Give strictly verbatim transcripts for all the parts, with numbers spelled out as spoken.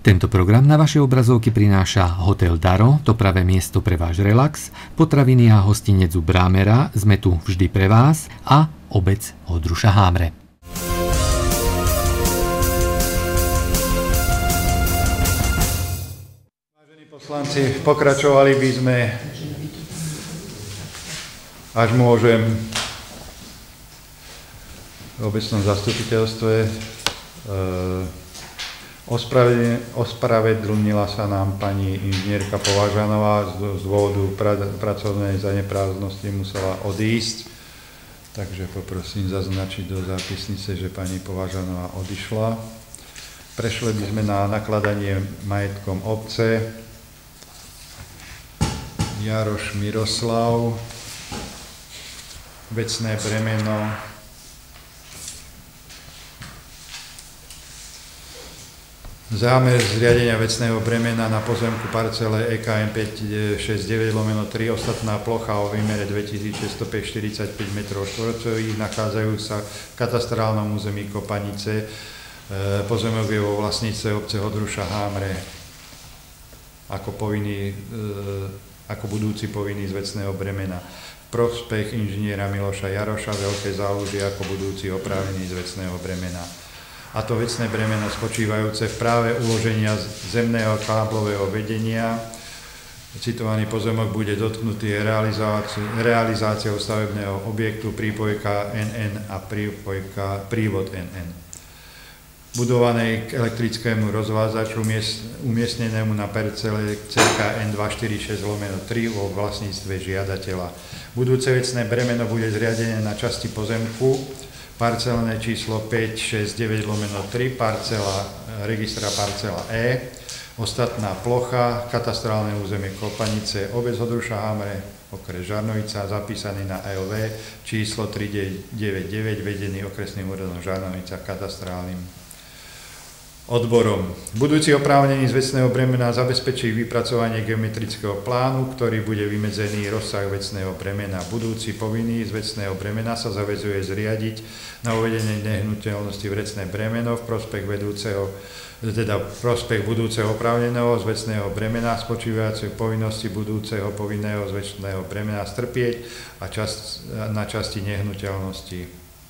Tento program na vaše obrazovky prináša Hotel Daro, to pravé miesto pre váš relax, potraviny a hostinec u Brámera, sme tu vždy pre vás, a obec Oldruša Hámre. Vážení poslanci, pokračovali by sme, až môžem, v obecnom zastupiteľstve. E Ospravedlnila sa nám pani inžinierka Považanová, z dôvodu pra, pracovnej zaneprázdnosti musela odísť, takže poprosím zaznačiť do zápisnice, že pani Považanová odišla. Prešli by sme na nakladanie majetkom obce. Jaroš Miroslav, vecné bremeno, zámer zriadenia vecného bremena na pozemku parcele E K M päťstošesťdesiatdeväť lomeno tri, ostatná plocha o výmere dvetisícšesťstoštyridsaťpäť metrov štvorcových, nachádzajú sa v katastrálnom území Kopanice, pozemok je vo vlastníctve obce Oldruša Hámre ako, povinný, ako budúci povinný z vecného bremena. V prospech inžiniera Miloša Jaroša, Veľké Zálužie, ako budúci oprávnený z vecného bremena. A to vecné bremeno spočívajúce v práve uloženia zemného káblového vedenia. Citovaný pozemok bude dotknutý realizáciou, realizáciou stavebného objektu prípojka N N a prípojka, prívod N N. Budovanej k elektrickému rozvádzaču umiestnenému na parcele C K N dvestoštyridsaťšesť lomeno tri vo vlastníctve žiadateľa. Budúce vecné bremeno bude zriadené na časti pozemku parcelné číslo päťstošesťdesiatdeväť lomeno tri, parcela, registra parcela E, ostatná plocha, katastrálne územie Kopanice, obec Oldruša Hámre, okres Žarnovica, zapísaný na E L V číslo tri deväťdesiatdeväť, vedený okresným úradom Žarnovica, katastrálnym odborom. Budúci oprávnený z vecného bremena zabezpečí vypracovanie geometrického plánu, ktorý bude vymedzený rozsah vecného bremena. Budúci povinný z vecného bremena sa zaväzuje zriadiť na uvedenie nehnuteľnosti vecné bremeno v prospech vedúceho, teda v prospech budúceho oprávneného z vecného bremena, spočívajúcej povinnosti budúceho povinného z vecného bremena strpieť a čas, na časti nehnuteľnosti.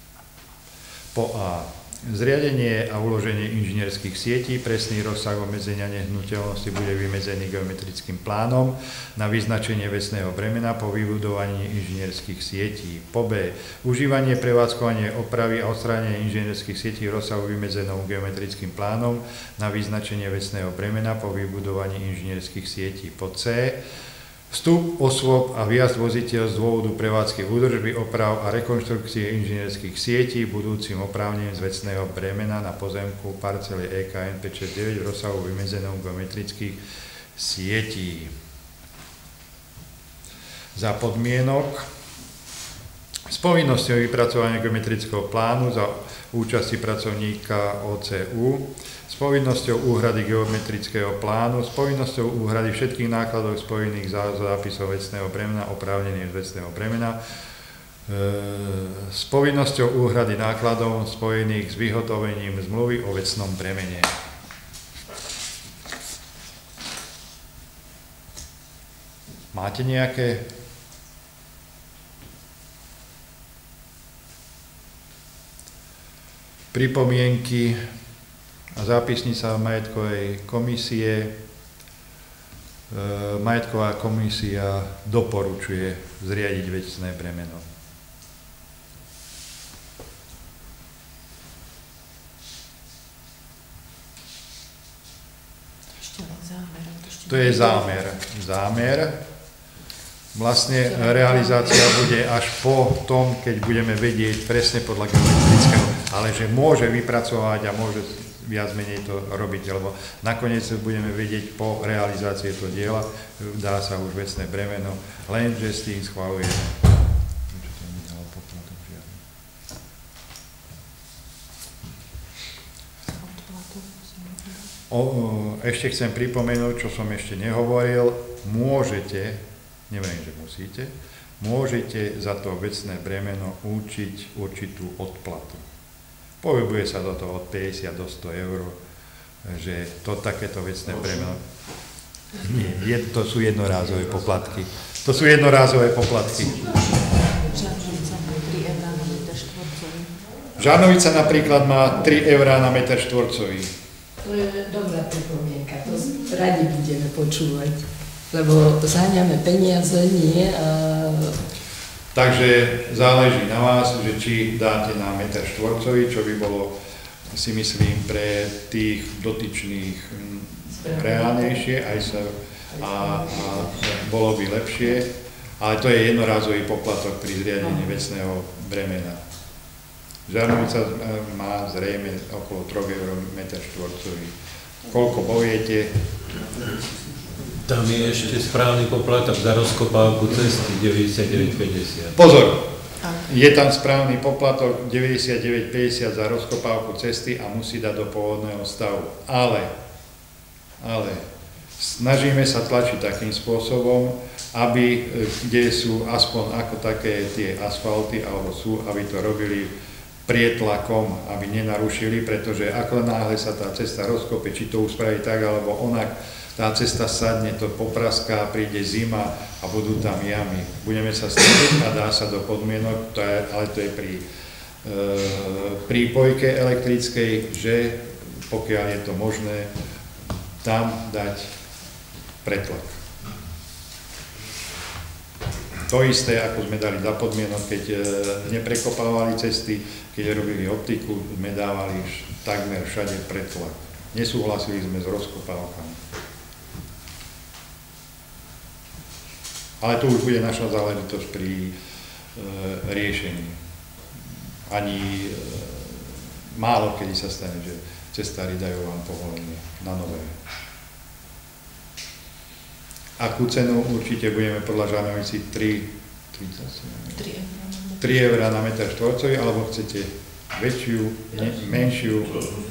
Po A. Zriadenie a uloženie inžinierských sietí, presný rozsah obmedzenia nehnuteľnosti bude vymedzený geometrickým plánom na vyznačenie vecného bremena po vybudovaní inžinierských sietí. Po B. Užívanie, prevádzkovanie, opravy a odstránenie inžinierských sietí rozsahu vymedzenou geometrickým plánom na vyznačenie vecného bremena po vybudovaní inžinierských sietí. Po C. Vstup osôb a vjazd voziteľ z dôvodu prevádzky údržby, oprav a rekonštrukcie inžinierských sietí budúcim oprávnením z vecného bremena na pozemku parcely E K N päťstošesťdesiatdeväť v rozsahu vymedzenom geometrických sietí. Za podmienok s povinnosťou vypracovania geometrického plánu za účasti pracovníka O C U, s povinnosťou úhrady geometrického plánu, s povinnosťou úhrady všetkých nákladov spojených za zápisov vecného bremena, oprávnením z vecného bremena, e, s povinnosťou úhrady nákladov spojených s vyhotovením zmluvy o vecnom bremene. Máte nejaké pripomienky a zápisnica majetkovej komisie? E, majetková komisia doporučuje zriadiť vecné bremeno. To je zámer. Zámer. Vlastne realizácia bude až po tom, keď budeme vedieť presne podľa geometrického, ale že môže vypracovať a môže viac menej to robiť, lebo nakoniec budeme vedieť po realizácii toho diela, dá sa už vecné bremeno, lenže s tým schvaľujeme. O, ešte chcem pripomenúť, čo som ešte nehovoril, môžete, neviem, že musíte, môžete za to vecné bremeno určiť určitú odplatu. Pohybuje sa do toho od päťdesiat do sto eur. že to takéto vecné bremeno. Nie, je, to sú jednorázové poplatky. To sú jednorázové poplatky. Žarnovica napríklad má tri eurá na meter štvorcový. To je dobrá pripomienka, to radi budeme počúvať, lebo zháňame peniaze, nie a... Takže záleží na vás, že či dáte na meter štvorcový, čo by bolo, si myslím, pre tých dotyčných reálnejšie aj sa, a, a bolo by lepšie, ale to je jednorázový poplatok pri zriadení vecného bremena. Žarnovica má zrejme okolo tri eurá meter štvorcový. Koľko poviete? Tam je ešte správny poplatok za rozkopávku cesty deväťdesiatdeväť päťdesiat. Pozor! Je tam správny poplatok deväťdesiatdeväť päťdesiat za rozkopávku cesty a musí dať do pôvodného stavu. Ale, ale snažíme sa tlačiť takým spôsobom, aby, kde sú aspoň ako také tie asfalty, alebo sú, aby to robili prietlakom, aby nenarušili, pretože ako náhle sa tá cesta rozkope, či to uspraví tak, alebo onak, tá cesta sadne, to popraská, príde zima a budú tam jamy. Budeme sa snažiť a dá sa do podmienok, to je, ale to je pri e, prípojke elektrickej, že pokiaľ je to možné, tam dať pretlak. To isté, ako sme dali za podmienok, keď e, neprekopávali cesty, keď robili optiku, sme dávali takmer všade pretlak. Nesúhlasili sme s rozkopávkami. Ale to už bude naša záležitosť pri e, riešení. Ani e, málo kedy sa stane, že cestári dajú vám povolenie na nové. Akú cenu určite budeme podľa Žarnovici tri eurá na meter štvorcový, alebo chcete väčšiu, ne, menšiu?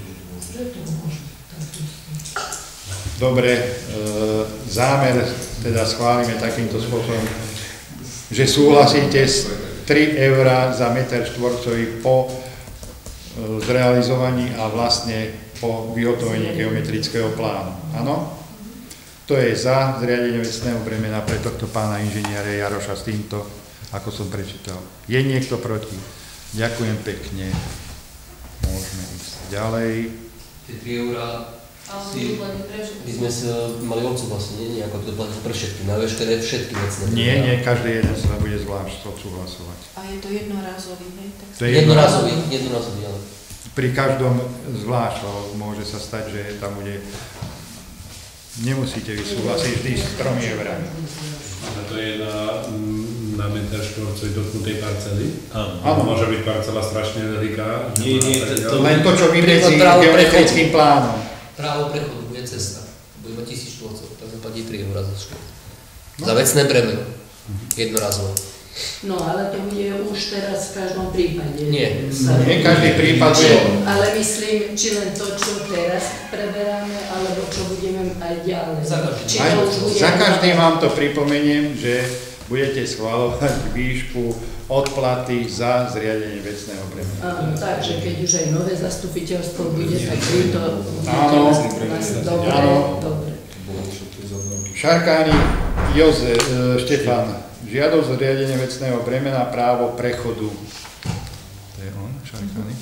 Dobre, e, zámer teda schválime takýmto spôsobom, že súhlasíte s tri eurá za meter štvorcový po e, zrealizovaní a vlastne po vyhotovení geometrického plánu. Áno? To je za zriadenie vecného bremena pre tohto pána inžiniera Jaroša s týmto, ako som prečítal. Je niekto proti? Ďakujem pekne. Môžeme ísť ďalej. Tie tri eurá si, by sme sa mali odsúhlasiť, nie? Nie, ako to platí pre všetky, na veškeré všetky vecné. Nie, nie, každý jeden sa bude zvlášť odsúhlasovať. A je to jednorázový, hej? To je jednorázový, jednorázový, ale... Pri každom zvlášť, môže sa stať, že tam bude... Nemusíte vysúhlasiť vždy s tromi eurami. Ale to je na, na meter štvorcový dotknutej parcely? Áno. Môže byť parcela strašne veľká? Nie, nie, to... Len to, čo vymedzí geometrickým plánom. Právo prechodu bude cesta. Bude mať tisíc štvorcov, tak zaplatí tri eurá za školu. No. Za vecné bremeno. Jednorázové. No, ale to bude už teraz v každom prípade. Nie. Nie každý prípad je... Ale myslím, či len to, čo teraz preberáme, alebo čo budeme aj ďalej. Za každým. Či to už bude... Za každým vám to pripomeniem, že budete schvaľovať výšku odplaty za zriadenie vecného bremena. Áno, takže keď už aj nové zastupiteľstvo bude, tak vy to... Áno, dobre, áno. dobre. Šarkáni Jozef, e, Štefan. Žiadosť o zriadenie vecného bremena, právo prechodu. To je on, Šarkány.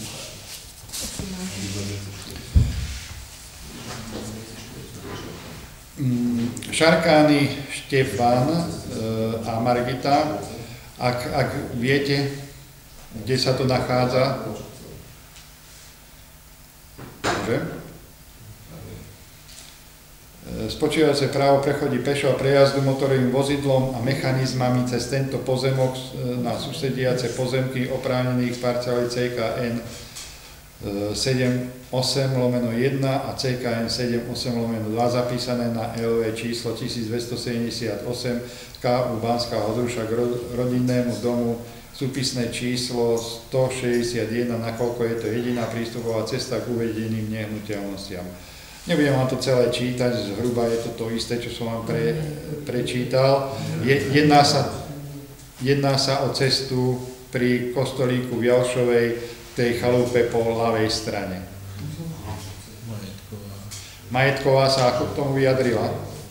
Šarkány, Štefan e, a Margita, ak, ak viete, kde sa to nachádza? Dobre. Spočívajúce právo prechodí pešo a prejazdu motorovým vozidlom a mechanizmami cez tento pozemok na susediace pozemky oprávnených parcelí C K N sedem osem lomeno jeden a C K N sedem osem lomeno dva zapísané na L V číslo tisícdvestosedemdesiatosem K U Banská Hodruša k rodinnému domu súpisné číslo stošesťdesiatjeden, nakoľko je to jediná prístupová cesta k uvedeným nehnuteľnostiam. Nebudem vám to celé čítať, zhruba je to to isté, čo som vám pre, prečítal. Je, jedná, sa, jedná sa o cestu pri kostolíku v Jalšovej, tej chalúpe po ľavej strane. Majetková sa ako k tomu vyjadrila?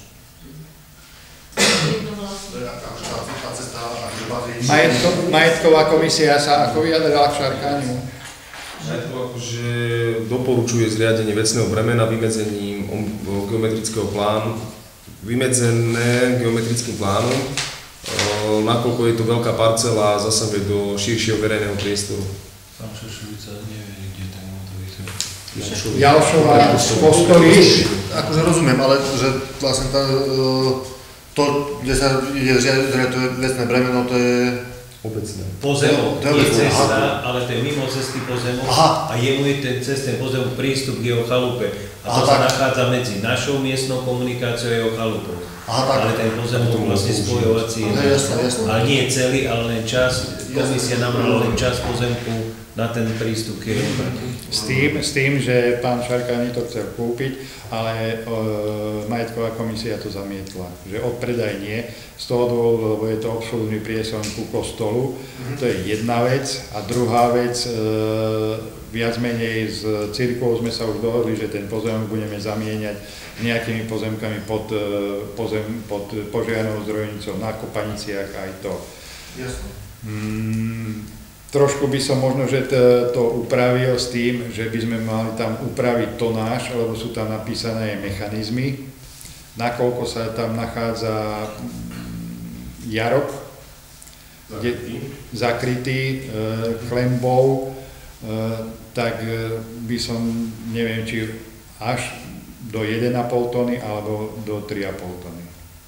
Majetko, majetková komisia sa ako vyjadrila k šarkániu? Majetková akože doporučuje zriadenie vecného bremena vymedzením geometrického plánu, vymedzené geometrickým plánom, nakoľko je to veľká parcela a zasahuje do širšieho verejného priestoru. Pán Šošovica nevie, kde ten motový trh. Jalšová, Postolič. Akože rozumiem, ale že vlastne tá, to, kde sa ide zriadať to vecné bremeno, to je obecné. Pozemok To je je obecné, cesta, aha. ale to je mimo cesty pozemok Aha. a jemu je ten cez ten pozemok prístup k jeho chalupe. A to Aha, sa tak. nachádza medzi našou miestnou komunikáciou a jeho chalupou. Aha, tak. Ale ten pozemok vlastne spojovací No, je, jasné, jasné. ale nie celý, ale len čas. Komisia navrhla len čas pozemku na ten prístup k jeho S tým, s tým, že pán Šarkáni to chcel kúpiť, ale e, majetková komisia to zamietla. Že odpredaj nie, z toho dôvodu, lebo je to obslužný priestor ku kostolu. Mm-hmm. To je jedna vec. A druhá vec, e, viac menej z cirkvou sme sa už dohodli, že ten pozemok budeme zamieňať nejakými pozemkami pod, e, pozem, pod požiarnou zdrojnicou na Kopaniciach aj to. Jasné. Mm, trošku by som možno, že to, to upravil s tým, že by sme mali tam upraviť tonáž, lebo sú tam napísané mechanizmy, nakoľko sa tam nachádza jarok, zakrytý, zakrytý e, klembou, e, tak e, by som, neviem, či až do jeden a pol tony alebo do tri a pol tony.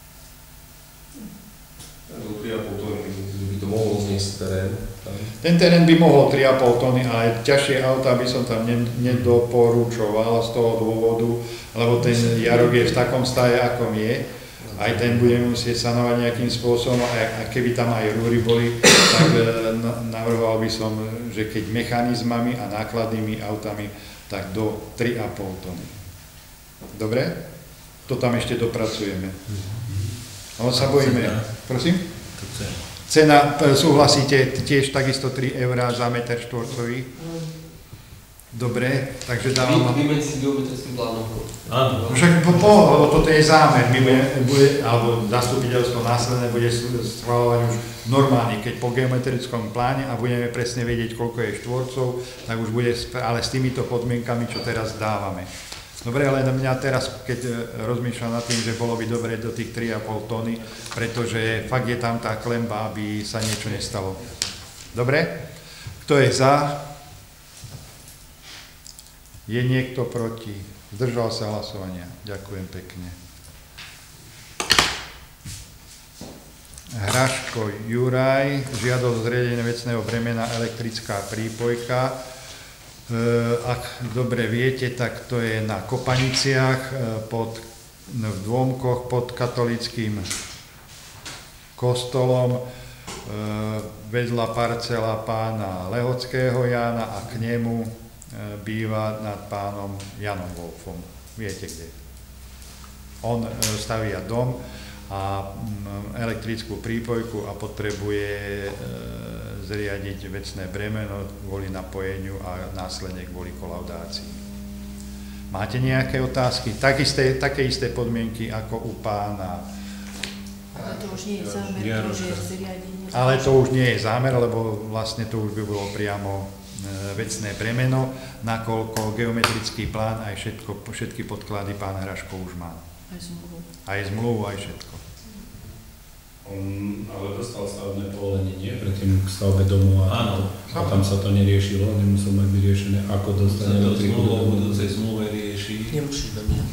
Do tri a pol tony by to mohlo zniesť terén. Ten terén by mohol tri a pol tony, ale ťažšie auta by som tam nedoporučoval z toho dôvodu, lebo ten jarok je v takom stave, akom je. Aj ten budeme musieť sanovať nejakým spôsobom, a keby tam aj rúry boli, tak navrhoval by som, že keď mechanizmami a nákladnými autami, tak do tri a pol tony. Dobre? To tam ešte dopracujeme. Ale sa bojíme. Prosím? Cena, súhlasíte, tiež takisto tri eurá za meter štvorcový? Dobre, takže dávam... Vymedziť geometrickým plánom. Áno. Však po, po, lebo toto je zámer, my bude, bude, alebo zastupiteľstvo následné bude schvaľovať už normálne, keď po geometrickom pláne a budeme presne vedieť, koľko je štvorcov, tak už bude, ale s týmito podmienkami, čo teraz dávame. Dobre, ale mňa teraz, keď rozmýšľam nad tým, že bolo by dobre do tých tri a pol tony, pretože fakt je tam tá klemba, aby sa niečo nestalo. Dobre? Kto je za? Je niekto proti? Zdržal sa hlasovania. Ďakujem pekne. Hraško Juraj, žiadosť zriadenia vecného bremena elektrická prípojka. Ak dobre viete, tak to je na Kopaniciach, pod, v Dômkoch pod katolickým kostolom, vedľa parcela pána Lehockého Jána a k nemu býva nad pánom Janom Wolfom. Viete kde. On stavia dom a elektrickú prípojku a potrebuje zriadiť vecné bremeno kvôli napojeniu a následne kvôli kolaudácii. Máte nejaké otázky? Tak isté, také isté podmienky ako u pána. Ale to už nie je zámer, to už je zriadenie. Ale to už nie je zámer, lebo vlastne to už by bolo priamo vecné bremeno, nakoľko geometrický plán aj všetko, všetky podklady pán Hraško už má. Aj zmluvu. Aj zmluvu, aj všetko. On ale dostal stavebné povolenie, nie? Predtým k stavbe domu a, Áno. a tam sa to neriešilo, nemusel mať vyriešené, ako dostane To elektriku do zmluvu o domu. budúcej zmluve rieši. Nemusíme, nie.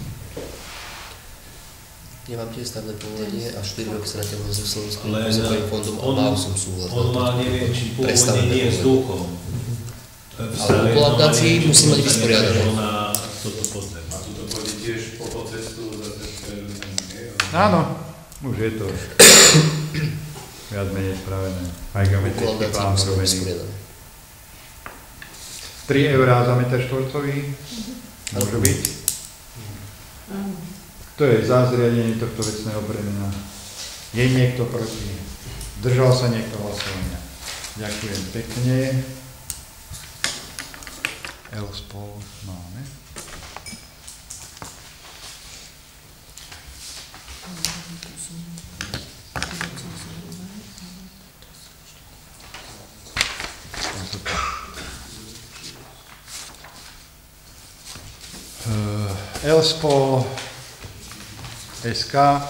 Nemám tiež stavné povolenie a štyri roky sa naťahujem so Slovenským Len pozemkovým fondom a on- mal som súhlas. On má, neviem, či pôvodne Prestavné nie je s povolenie. duchom. Ale po kolaudácii musí mať vysporiadané. Na toto podzem. A tu to pôjde tiež po cestu zase smerom, nie? Áno, už je to viac menej spravené. Aj Po geometrický kolaudácii plán musí mať zrobený. vysporiadané. tri eurá za meter štvorcový? Môže byť? To je za zriadenie tohto vecného bremena. Je niekto proti? Držal sa niekto hlasovania? Ďakujem pekne. L spol máme. Elspol es ká.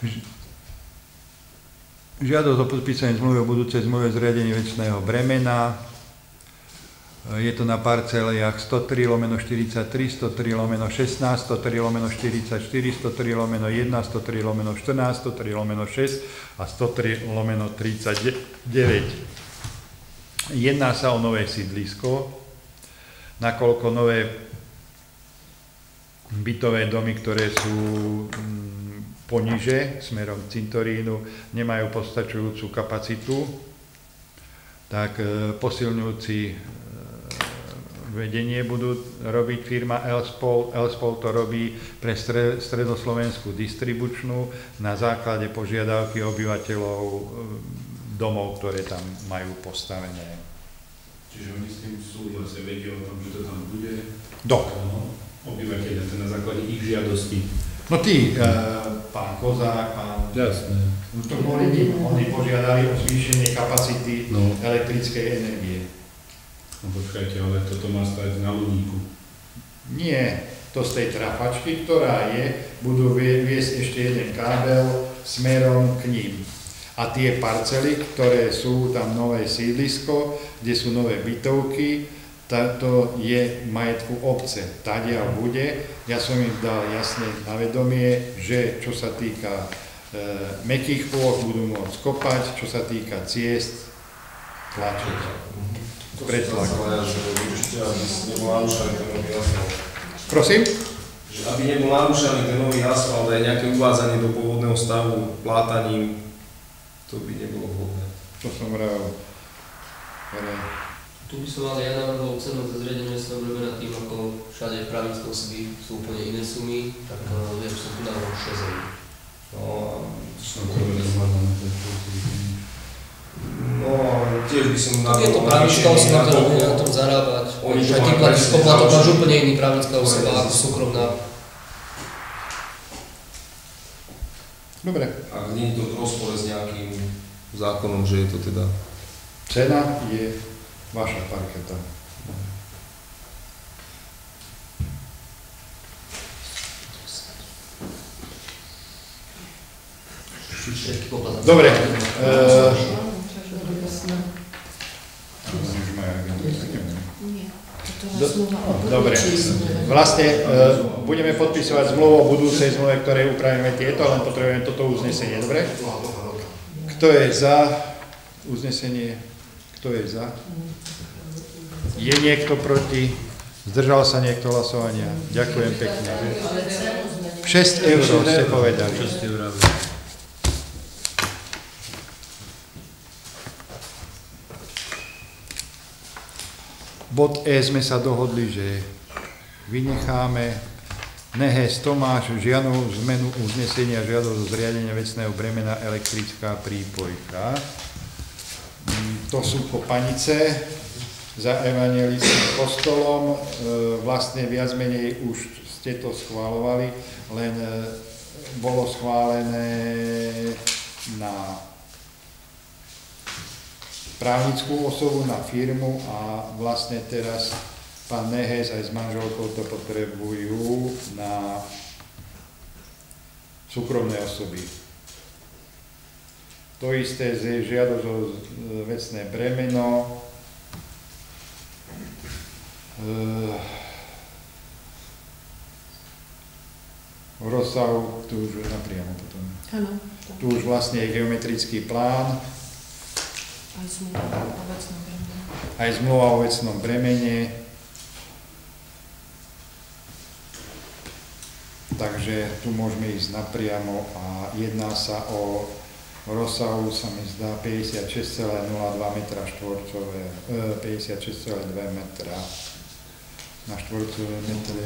Žiadosť o podpísanie zmluvy o budúcej zmluve o zriadení večného bremena. Je to na parcelách sto tri lomeno štyridsaťtri, sto tri lomeno šestnásť, sto tri lomeno štyridsaťštyri, sto tri lomeno jeden, sto tri lomeno štrnásť, sto tri lomeno šesť a sto tri lomeno tridsaťdeväť. Jedná sa o nové sídlisko, nakoľko nové bytové domy, ktoré sú poniže, smerom k cintorínu, nemajú postačujúcu kapacitu, tak posilňujúci vedenie budú robiť firma Elspol. Elspol to robí pre stredoslovenskú distribučnú na základe požiadavky obyvateľov domov, ktoré tam majú postavené. Čiže oni s tým súhlasia, vedia o tom, že to tam bude? Do. Obyvateľia, to na základe ich žiadosti. No tí, e, pán Kozák, pán... Jasné. No to boli tí, oni požiadali o zvýšenie kapacity no. elektrickej energie. No počkajte, ale toto má stať na ľudníku. Nie, to z tej trafačky, ktorá je, budú viesť ešte jeden kábel smerom k ním. A tie parcely, ktoré sú tam nové sídlisko, kde sú nové bytovky, táto je majetku obce. Tadiaľ bude. Ja som im dal jasne na vedomie, že čo sa týka e, mäkkých plôch, budú môcť kopať, čo sa týka ciest, tlačiť. Pretlakovať. Prosím? Že aby nebol narúšaný ten nový asfalt, aj nejaké uvádzanie do pôvodného stavu, plátaním, to by nebolo vhodné. To som vravel. Tu by som ale ja navrhol cenu za zriadenie vecného bremena tým, ako všade právnické osoby sú úplne iné sumy, tak ja by som tu navrhol šesť eur. No a to som No a tiež by som navrhol... Je to právnická osoba, ktorá bude na tom zarábať. Aj ty platíš poplatok, máš úplne iný právnická osoba ako súkromná. Dobre. Ak nie je to v rozpore s nejakým zákonom, že je to teda... Cena je vaša parketa. Dobre. Dobre. Vlastne budeme podpisovať zmluvu o budúcej zmluve, ktorej upravíme tieto, len potrebujeme toto uznesenie. Dobre? Kto je za uznesenie? Kto je za? Je niekto proti? Zdržal sa niekto hlasovania? Ďakujem pekne. šesť eur ste povedali. Bod E sme sa dohodli, že vynecháme. Nehes Tomáš, žiadnu zmenu uznesenia, žiadosť o zriadenia vecného bremena elektrická prípojka. To sú kopanice za evangelickým kostolom. Vlastne viac menej už ste to schváľovali, len bolo schválené na právnickú osobu, na firmu a vlastne teraz pán Nehes aj s manželkou to potrebujú na súkromné osoby. To isté je žiadosť o vecné bremeno. V rozsahu, tu už napriamo potom. Áno. Tu už vlastne je geometrický plán. Aj zmluva o vecnom bremene. Aj zmluva o vecnom bremene. Takže tu môžeme ísť napriamo a jedná sa o rozsahu, sa mi zdá, päťdesiatšesť celá nula dva metra štvorcové, e, päťdesiatšesť celá dva metra na štvorcové metre.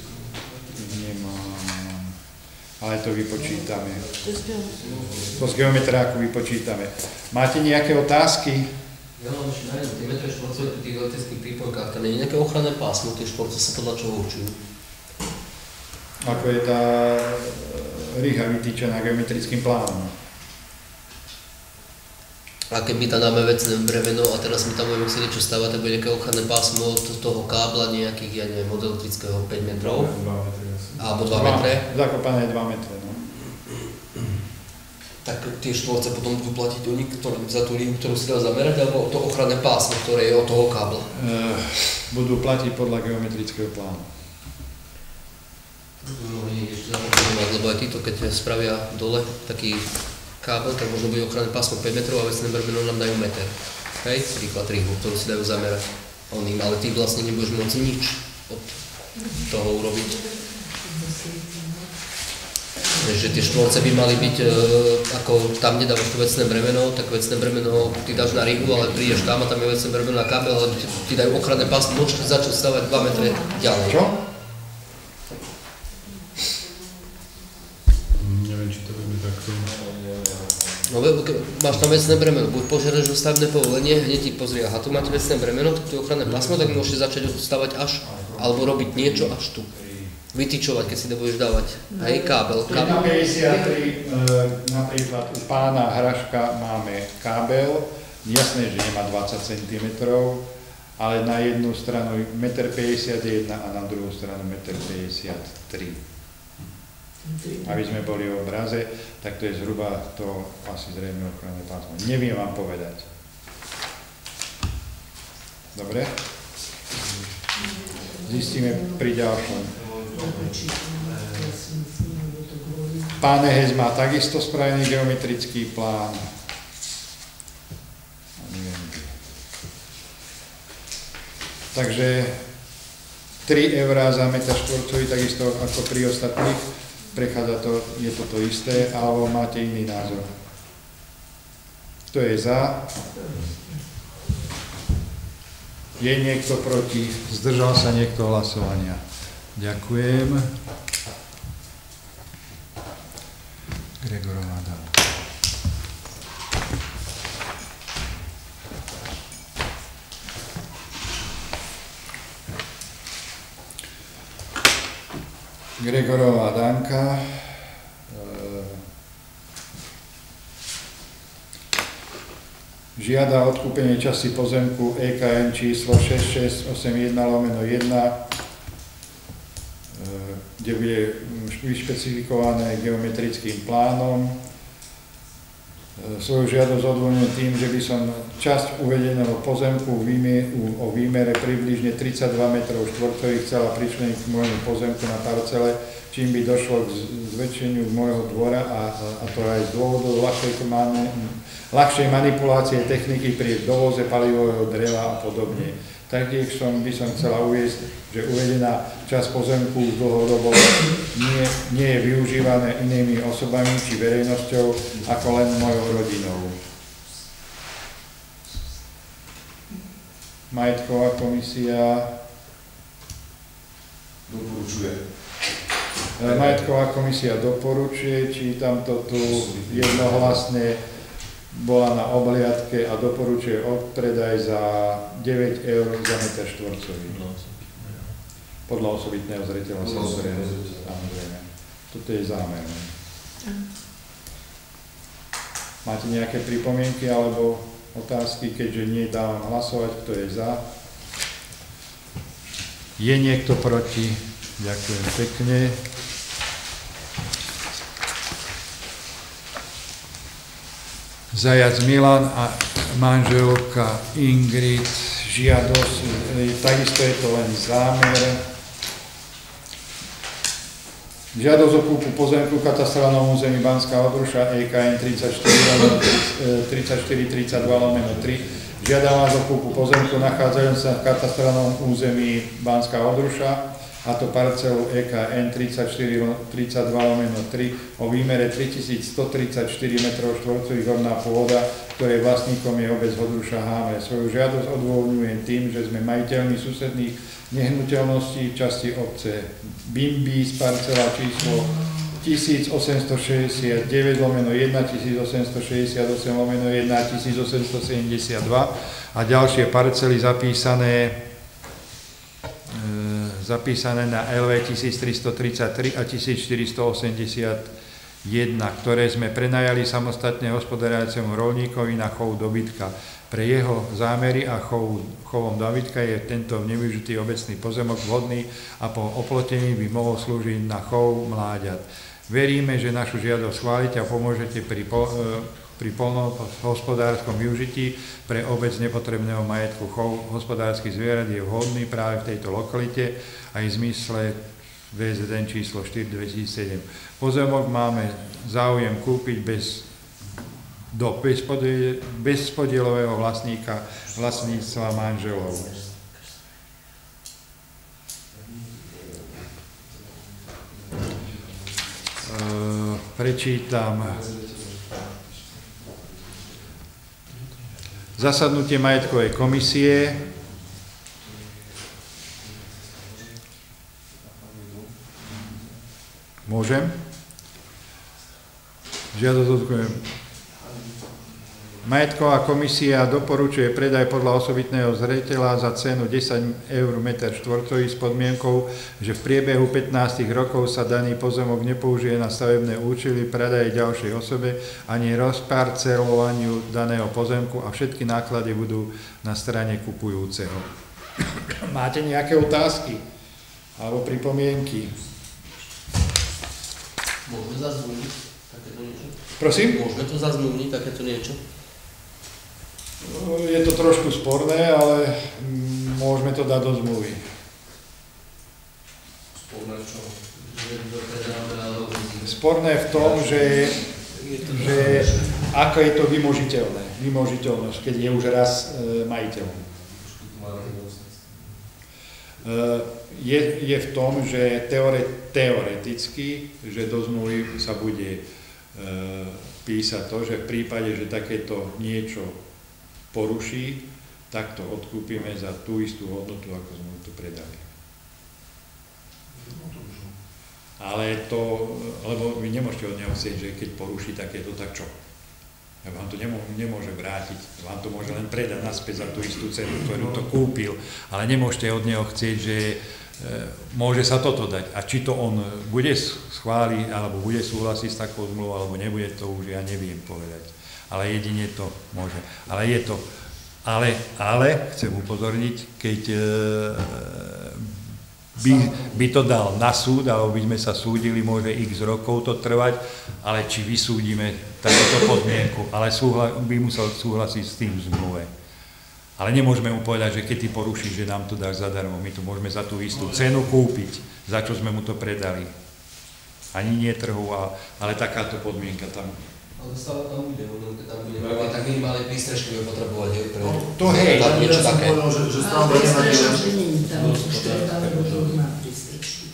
Nemám, ale to vypočítame. To z geometráku vypočítame. Máte nejaké otázky? Ja mám ešte na jednu, tie metre štvorcové pri tých elektrických prípojkách, tam nie je nejaké ochranné pásmo, tie štvorce sa podľa čoho určujú? Ako je tá riha vytýčená geometrickým plánom. A keď my tam dáme vecné bremeno a teraz my tam budeme chcieť niečo stavať, tak bude nejaké ochranné pásmo od toho kábla nejakých, ja neviem, od elektrického päť metrov. Alebo dva metre. Zakopané dva metre, no. Tak tie štvorce potom budú platiť oni, ktorý, za tú líniu, ktorú si dá zamerať, alebo to ochranné pásmo, ktoré je od toho kábla? Uh, budú platiť podľa geometrického plánu. No, ešte zapomínať, lebo aj títo, keď spravia dole taký kábel, tak možno bude ochranné pásmo päť metrov a vecné bremeno nám dajú meter. Hej, príklad rihu, ktorú si dajú zamerať. Oným, ale ty vlastne nebudeš môcť nič od toho urobiť. Že tie štvorce by mali byť, e, ako tam nedávaš to vecné bremeno, tak vecné bremeno ty dáš na rihu, ale prídeš tam a tam je vecné bremeno na kábel, ale ti, ti dajú ochranné pásmo, môžeš začať stavať dva metre ďalej. Čo? Neviem, či to bude takto. No máš tam vecné bremeno, buď požiadaš o stavebné povolenie, hneď ti pozrie, aha, tu máte vecné bremeno, tak tu je ochranné pásmo, tak môžete začať stavať až, alebo robiť niečo až tu. Vytyčovať, keď si nebudeš dávať. Hej, kábel. Na päťdesiattri e, napríklad u pána Hraška máme kábel, jasné, že nemá dvadsať centimetrov, ale na jednu stranu jeden päťdesiatjeden a na druhú stranu jeden päťdesiattri. Aby sme boli v obraze, tak to je zhruba to asi zrejme ochranné pásmo. Neviem vám povedať. Dobre? Zistíme pri ďalšom. Pán Ehes má takisto spravený geometrický plán. Takže tri eurá za meter štvorcový, takisto ako pri ostatných. Prechádza to, je to to isté, alebo máte iný názor. Kto je za? Je niekto proti? Zdržal sa niekto hlasovania? Ďakujem. Gregorová dala. Gregorová Danka. Žiada odkúpenie časti pozemku é ká em číslo šesť šesť osem jeden lomeno jeden, kde bude vyšpecifikované geometrickým plánom. Svoju žiadosť odôvodňujem tým, že by som časť uvedeného pozemku o výmere približne tridsaťdva metrov štvorcových chcela pričleniť k môjmu pozemku na parcele, čím by došlo k zväčšeniu môjho dvora a, a to aj z dôvodu ľahšej, ľahšej manipulácie techniky pri dovoze palivového dreva a podobne. Taktiež som, by som chcela uviesť, že uvedená časť pozemku už dlhodobo nie, nie je využívané inými osobami či verejnosťou ako len mojou rodinou. Majetková komisia doporučuje. Majetková komisia doporučuje, či tamto tu jednohlasne bola na obhliadke a doporučuje odpredaj za deväť eur za meter štvorcový. Podľa osobitného zreteľa samozrejme. Toto je zámer. Máte nejaké pripomienky alebo otázky, keďže nie dávam hlasovať, kto je za? Je niekto proti? Ďakujem pekne. Zajac Milan a manželka Ingrid žiadosť, takisto je to len zámer. Žiadosť o kúpu pozemku v katastrálnom území Banská Odruša é ká em tridsaťštyri tridsaťdva lomeno tri. Žiadam vás o kúpu pozemku nachádzajúce sa v katastrálnom území Banská Odruša, a to parcelu é ká em tridsaťštyri tridsaťdva lomeno tri o výmere tritisícstotridsaťštyri metrov štvorcových horná pôda, ktorej vlastníkom je obec Hodruša Hámre. Svoju žiadosť odôvodňujem tým, že sme majiteľmi susedných nehnuteľností v časti obce Bimbís, parcela číslo tisícosemstošesťdesiatdeväť lomeno jeden, tisícosemstošesťdesiatosem lomeno jeden, tisícosemstosedemdesiatdva a ďalšie parcely zapísané zapísané na el vé tisíctristotridsaťtri a tisícštyristoosemdesiatjeden jedna, ktoré sme prenajali samostatne hospodáriacemu roľníkovi na chov dobytka. Pre jeho zámery a chov, chovom dobytka je tento nevyužitý obecný pozemok vhodný a po oplotení by mohol slúžiť na chov mláďat. Veríme, že našu žiadosť schválite a pomôžete pri, po, pri poľnohospodárskom využití pre obec nepotrebného majetku. Chov hospodárskych zvierat je vhodný práve v tejto lokalite aj v zmysle vé zet en číslo štyri dvetisícsedem. Pozemok máme záujem kúpiť bez, do bezpodielového vlastníka vlastníctva manželov. Prečítam zasadnutie majetkovej komisie. Môžem? Žiadosť odkujem. Majetková komisia doporučuje predaj podľa osobitného zreteľa za cenu desať eur meter štvorcový s podmienkou, že v priebehu pätnásť rokov sa daný pozemok nepoužije na stavebné účely, predaje ďalšej osobe ani rozparcelovaniu daného pozemku a všetky náklady budú na strane kupujúceho. Máte nejaké otázky alebo pripomienky? Môžeme zazmluvniť takéto niečo? Prosím? Môžeme to zazmluvniť takéto niečo? Je to trošku sporné, ale môžeme to dať do zmluvy. Sporné v čom? Sporné v tom, že, že ako je to vymožiteľné. Vymožiteľnosť, keď je už raz e, majiteľom. E, je, je v tom, že teore, teoreticky, že do zmluvy sa bude e, písať to, že v prípade, že takéto niečo poruší, tak to odkúpime za tú istú hodnotu, ako sme to predali. Ale to, lebo vy nemôžete od neho chcieť, že keď poruší takéto, tak čo? Ja vám to nemô, nemôže vrátiť, vám to môže len predať naspäť za tú istú cenu, ktorú to kúpil, ale nemôžete od neho chcieť, že e, môže sa toto dať. A či to on bude schváliť, alebo bude súhlasiť s takou zmluvou, alebo nebude, to už ja neviem povedať. Ale jedine to môže. Ale je to, ale, ale chcem upozorniť, keď e, by, by to dal na súd, alebo by sme sa súdili, môže x rokov to trvať, ale či vysúdime takúto podmienku, ale súhla, by musel súhlasiť s tým v zmluve. Ale nemôžeme mu povedať, že keď ty porušíš, že nám to dáš zadarmo, my to môžeme za tú istú cenu kúpiť, za čo sme mu to predali. Ani nie trhu, ale takáto podmienka tam. Ale stále tam bude, keď tam bude mať tak minimálne prístrežky bude potrebovať, hej, pre to hej, tam niečo také. A prístrežky nie je tam, už treba, lebo to má prístrežky.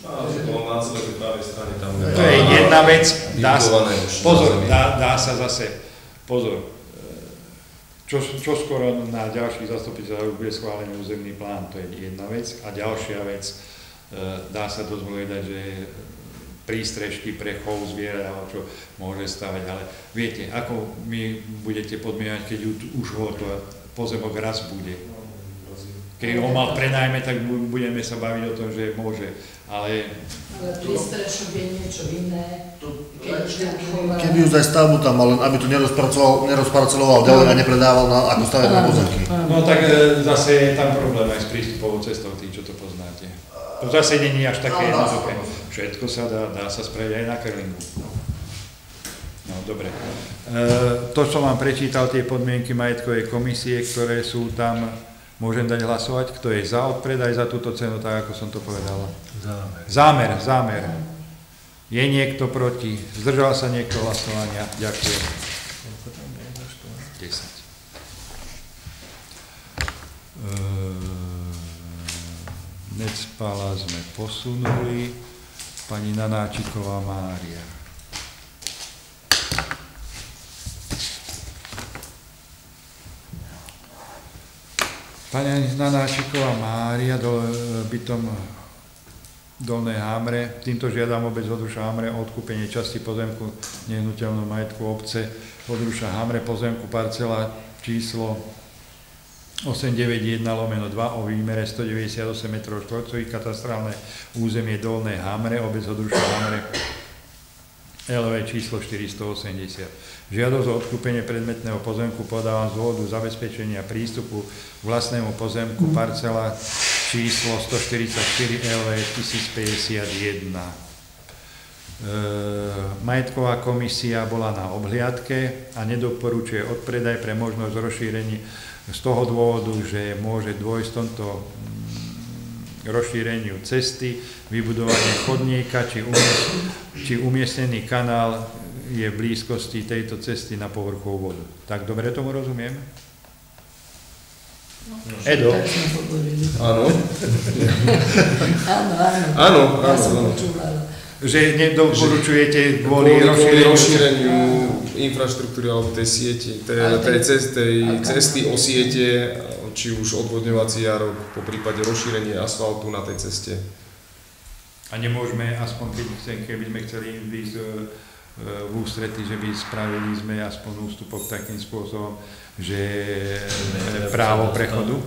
To je jedna vec, dá sa, pozor, dá, dá sa zase, pozor, čo, čo skoro na ďalších zastupiteľov bude schválený územný plán, to je jedna vec. A ďalšia vec, dá sa to zmluviť, že prístrežky pre chov zvierat, čo môže stavať, ale viete, ako mi budete podmienať, keď už ho to pozemok raz bude. Keď ho mal prenajme, tak budeme sa baviť o tom, že môže, ale... Ale prístrešok je niečo iné, keď chová... Keby už aj stavbu tam mal, aby to nerozpracoval, nerozparceloval ďalej a nepredával na, ako stavebné pozemky. No tak zase je tam problém aj s prístupovou cestou, tí, čo to poznáte. To zase nie je až také jednoduché. Všetko sa dá, dá sa spraviť aj na curlingu. No, dobre. E, to, čo vám prečítal, tie podmienky majetkovej komisie, ktoré sú tam, môžem dať hlasovať? Kto je za odpredaj za túto cenu, tak ako som to povedal? Zámer. Zámer, zámer. Je niekto proti? Zdržal sa niekto hlasovania? Ďakujem. desať. E, Necpala sme posunuli. Pani Nanáčiková Mária. Pani Nanáčiková Mária, do, bytom Dolné Hamre. Týmto žiadam obec Hodruša Hamre o odkúpenie časti pozemku nehnuteľného majetku obce Hodruša Hamre, pozemku parcela číslo osem deväť jeden lomeno dva o výmere stodeväťdesiatosem metrov štvorcových, katastrálne územie Dolné Hamre, obec Hodruša Hamre, el vé číslo štyristoosemdesiat. Žiadosť o odkúpenie predmetného pozemku podávam z dôvodu zabezpečenia prístupu k vlastnému pozemku parcela číslo stoštyridsaťštyri el vé tisícpäťdesiatjeden. E, majetková komisia bola na obhliadke a nedoporučuje odpredaj pre možnosť rozšírenia z toho dôvodu, že môže dôjsť v tomto rozšíreniu cesty, vybudovanie chodníka či, umiest, či umiestnený kanál je v blízkosti tejto cesty na povrchovú vodu. Tak dobre tomu rozumiem? Edo? Áno. Áno, áno. Áno, Ja áno, som áno. počúvala. Že nedoporučujete kvôli Kvôli, kvôli rozšíreniu, rozšíreniu infraštruktúry alebo tej siete, tej, tej, cest, tej cesty o siete, či už odvodňovací jarok, po prípade rozšírenie asfaltu na tej ceste. a nemôžeme, aspoň keď chcem, keby sme chceli im byť v ústrety, že by spravili sme aspoň ústupok takým spôsobom, že právo prechodu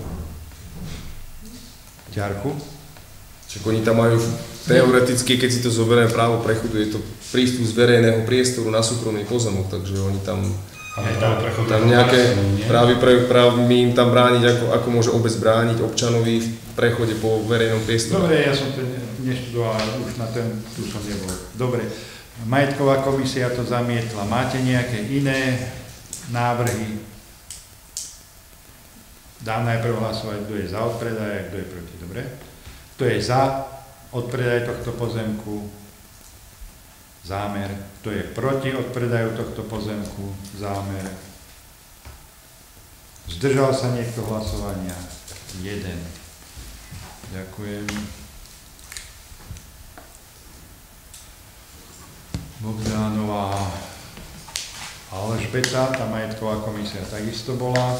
ťarchu. Čiže oni tam majú teoreticky, keď si to zoberieme právo prechodu, je to prístup z verejného priestoru na súkromný pozemok, takže oni tam, tam nejaké právy, pre, právy my im tam brániť, ako, ako môže obec brániť občanovi v prechode po verejnom priestore. Dobre, ja som to neštudoval, už na ten, tu som nebol. Dobre, majetková komisia to zamietla. Máte nejaké iné návrhy? Dám najprv hlasovať, kto je za odpredaj a kto je proti, dobre? Kto je za odpredaj tohto pozemku? Zámer. Kto je proti odpredaju tohto pozemku? Zámer. Zdržal sa niekto hlasovania? Jeden. Ďakujem. Bogdánová Alžbeta, tá majetková komisia takisto bola.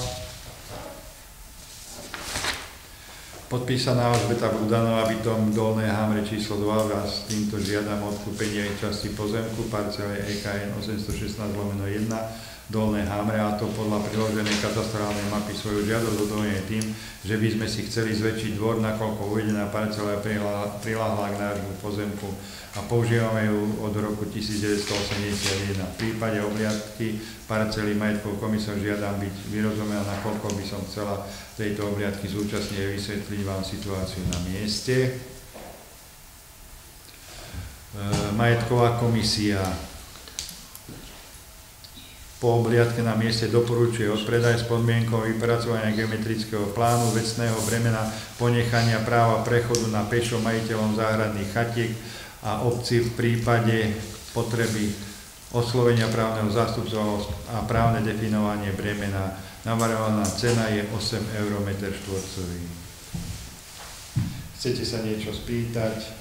Podpísaná Alžbeta Bogdanová bytom Dolné Hamre číslo dva a s týmto žiadam odkúpenie časti pozemku parcele é ká en osemstošestnásť lomeno jeden Dolné Hamre, a to podľa priloženej katastrálnej mapy. Svoju žiadosť odôvodňuje tým, že by sme si chceli zväčšiť dvor, nakoľko uvedená parcela je priľahlá k nášmu pozemku a používame ju od roku devätnásťstoosemdesiatjeden. V prípade obliadky parcely majetkovou komisiou žiadam byť vyrozumená, nakoľko by som chcela tejto obliadky zúčastne vysvetliť vám situáciu na mieste. E, majetková komisia po obliadke na mieste doporučuje odpredaj s podmienkou vypracovania geometrického plánu vecného bremena ponechania práva prechodu na pešo majiteľom záhradných chatiek a obci v prípade potreby oslovenia právneho zástupcu a právne definovanie bremena. Navrhovaná cena je osem eur meter štvorcový. Chcete sa niečo spýtať?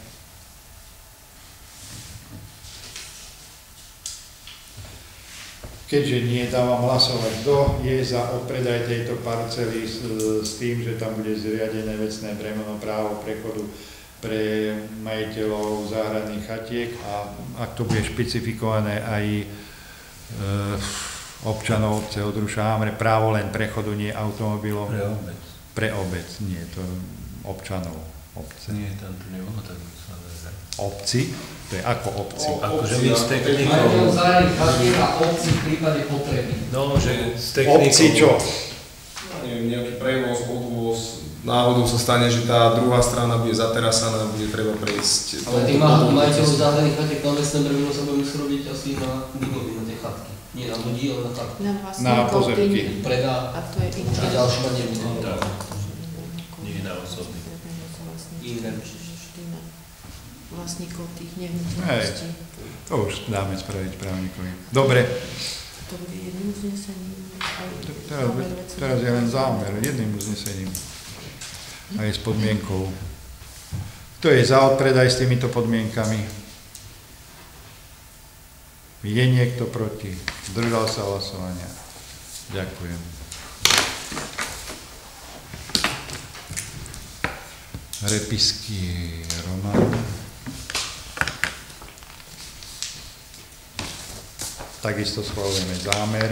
Keďže nie, dávam hlasovať, kto je za odpredaj tejto parcely s, s tým, že tam bude zriadené vecné bremeno právo prechodu pre majiteľov záhradných chatiek a ak to bude špecifikované aj e, občanov obce Odruša Hamre, právo len prechodu, nie automobilom. Pre obec. Pre obec, nie, to občanov obce. Nie, tam to nebolo tak myslené. Obci? To je ako obci. Akože my s technikou... Majiteľ záhradných chatiek a obci v prípade potreby. No, že s technikou... Obci čo? Neviem, nejaký prevoz, odvoz, náhodou sa stane, že tá druhá strana bude zaterasaná, bude treba prejsť. Ale tým majiteľov záhradných chatiek na vecné bremeno sa bude musieť robiť asi na budovy, na tie chatky. Nie na ľudí, ale na chatky. Na Na vlastníkov pozemky. tých- Predá A to je iné. pre ďalší ma nebude. Tak. Nie na osoby. Iné. Čiže vždy na vlastníkov tých nehnuteľností. To už dáme spraviť právnikovi. Dobre, To bude jedným uznesením. aj teraz, zámer veci. teraz je len zámer, jedným uznesením. Aj s podmienkou. Kto je za odpredaj s týmito podmienkami? Je niekto proti? Zdržal sa hlasovania. Ďakujem. Repisky Roman. Takisto schválujeme zámer.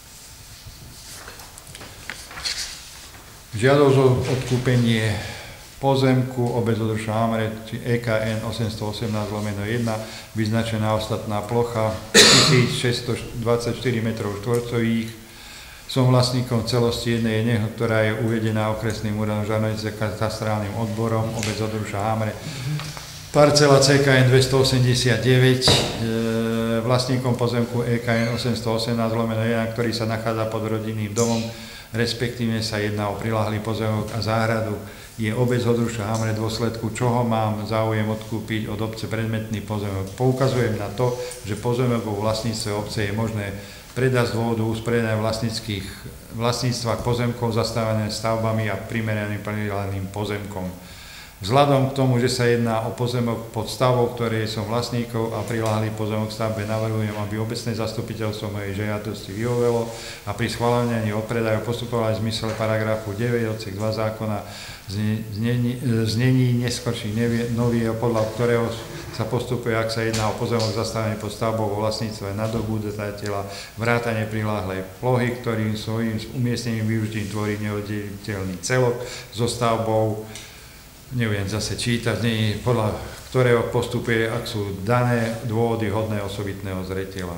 Žiadosť o odkúpenie pozemku obec Odruša Hamre, či E K N osemstoosemnásť lomeno jedna, vyznačená ostatná plocha tisícšesťstodvadsaťštyri metrov štvorcových. Som vlastníkom celosti jednej jedného, ktorá je uvedená okresným úradom Žarnovice katastrálnym odborom obec Odruša Hamre. Parcela C K N dvestoosemdesiatdeväť, e, vlastníkom pozemku E K N osemstoosemnásť lomeno jeden, ktorý sa nachádza pod rodinným domom, respektíve sa jedná o prilahlý pozemok a záhradu. Je obec Odruša Hamre, v dôsledku čoho mám záujem odkúpiť od obce predmetný pozemok. Poukazujem na to, že pozemok vo vlastníctve obce je možné predať z dôvodu usporiadania vlastníckych vlastníctva pozemkov zastávané stavbami a primeraným priláhlým pozemkom. Vzhľadom k tomu, že sa jedná o pozemok pod stavbou, ktoré som vlastníkov a priláhlý pozemok stavbe, navrhujem, aby obecné zastupiteľstvo mojej žiadosti vyhovelo a pri schvaľovaní odpredaju postupovalo v zmysle paragrafu deväť odsek dva zákona znení, znení neskorších nových, podľa ktorého sa postupuje, ak sa jedná o pozemok zastavený pod stavbou vo vlastníctve nadobúdateľa, vrátane priláhlej plochy, ktorým svojím umiestnením využitím tvorí neoddeliteľný celok so stavbou, neviem zase čítať, nie, podľa ktorého postupuje, ak sú dané dôvody hodné osobitného zreteľa.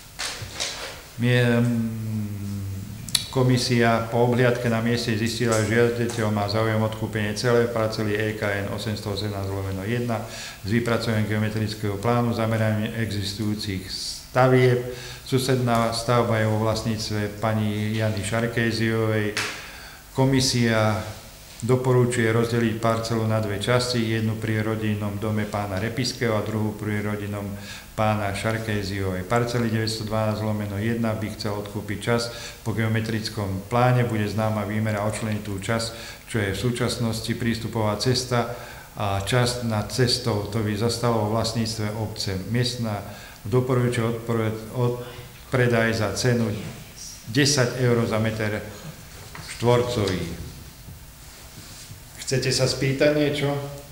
Komisia po obhliadke na mieste zistila, že žiadateľ má záujem odkúpenie celej parcely E K N osemstoosemnásť lomeno jeden s vypracovaním geometrického plánu, zameraním existujúcich stavieb. Susedná stavba je vo vlastníctve pani Jany Šarkéziovej. Komisia doporučuje rozdeliť parcelu na dve časti, jednu pri rodinnom dome pána Repiského a druhú pri rodinnom pána Šarkéziovej. Parcely deväťstodvanásť lomeno jeden by chcel odkúpiť časť, po geometrickom pláne bude známa výmera očleniť tú časť, čo je v súčasnosti prístupová cesta a časť nad cestou, to by zastalo vo vlastníctve obce. Miestna doporučuje odpredaj za cenu desať eur za meter štvorcový. Chcete sa spýtať niečo?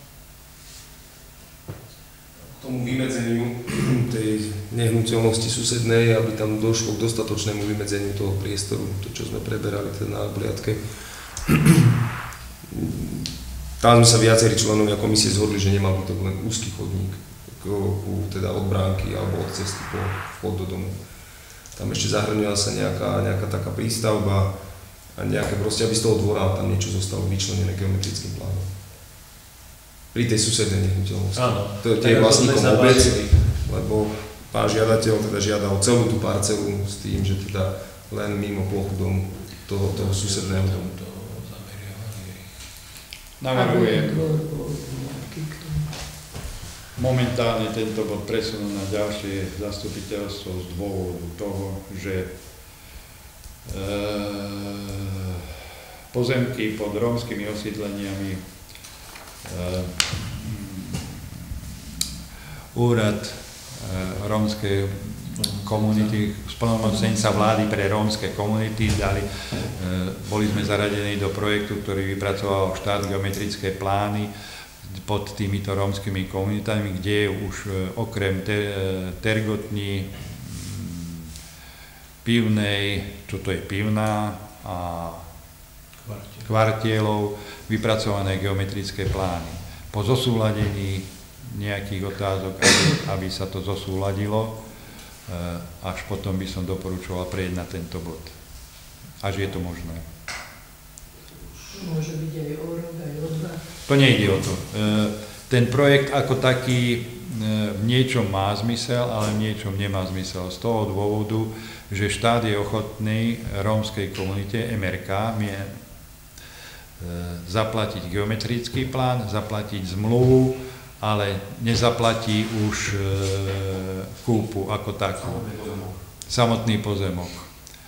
Tomu vymedzeniu tej nehnuteľnosti susednej, aby tam došlo k dostatočnému vymedzeniu toho priestoru, to čo sme preberali teda na obhliadke. Tam sme sa viacerí členovia komisie zhodli, že nemal by to len úzky chodník, teda od bránky alebo od cesty po vchod do domu. Tam ešte zahrňala sa nejaká, nejaká taká prístavba, a nejaké proste, aby z toho dvora tam niečo zostalo vyčlenené geometrickým plánom. Pri tej susednej nehnuteľnosti. Áno. To je vlastníkom obec, lebo pán žiadateľ teda žiada o celú tú parcelu s tým, že teda len mimo plochu domu, toho, toho susedného domu. Navrhujem momentálne tento bod presunú na ďalšie zastupiteľstvo z dôvodu toho, že E, pozemky pod rómskymi osídleniami, e, úrad e, rómskej komunity, splnomocnenca vlády pre rómske komunity dali, e, boli sme zaradení do projektu, ktorý vypracoval štát geometrické plány pod týmito rómskymi komunitami, kde je už e, okrem te, tergotní, pivnej, čo to je pivná a kvartielov, vypracované geometrické plány. Po zosúladení nejakých otázok, aby, aby sa to zosúladilo, až potom by som doporučoval prejsť na tento bod. Až je to možné. Môže byť aj o rok, aj o dva. To nejde o to. Ten projekt ako taký v niečom má zmysel, ale v niečom nemá zmysel. Z toho dôvodu, že štát je ochotný rómskej komunite em er ká je, e, zaplatiť geometrický plán, zaplatiť zmluvu, ale nezaplatí už e, kúpu ako takú. Samotný pozemok. E,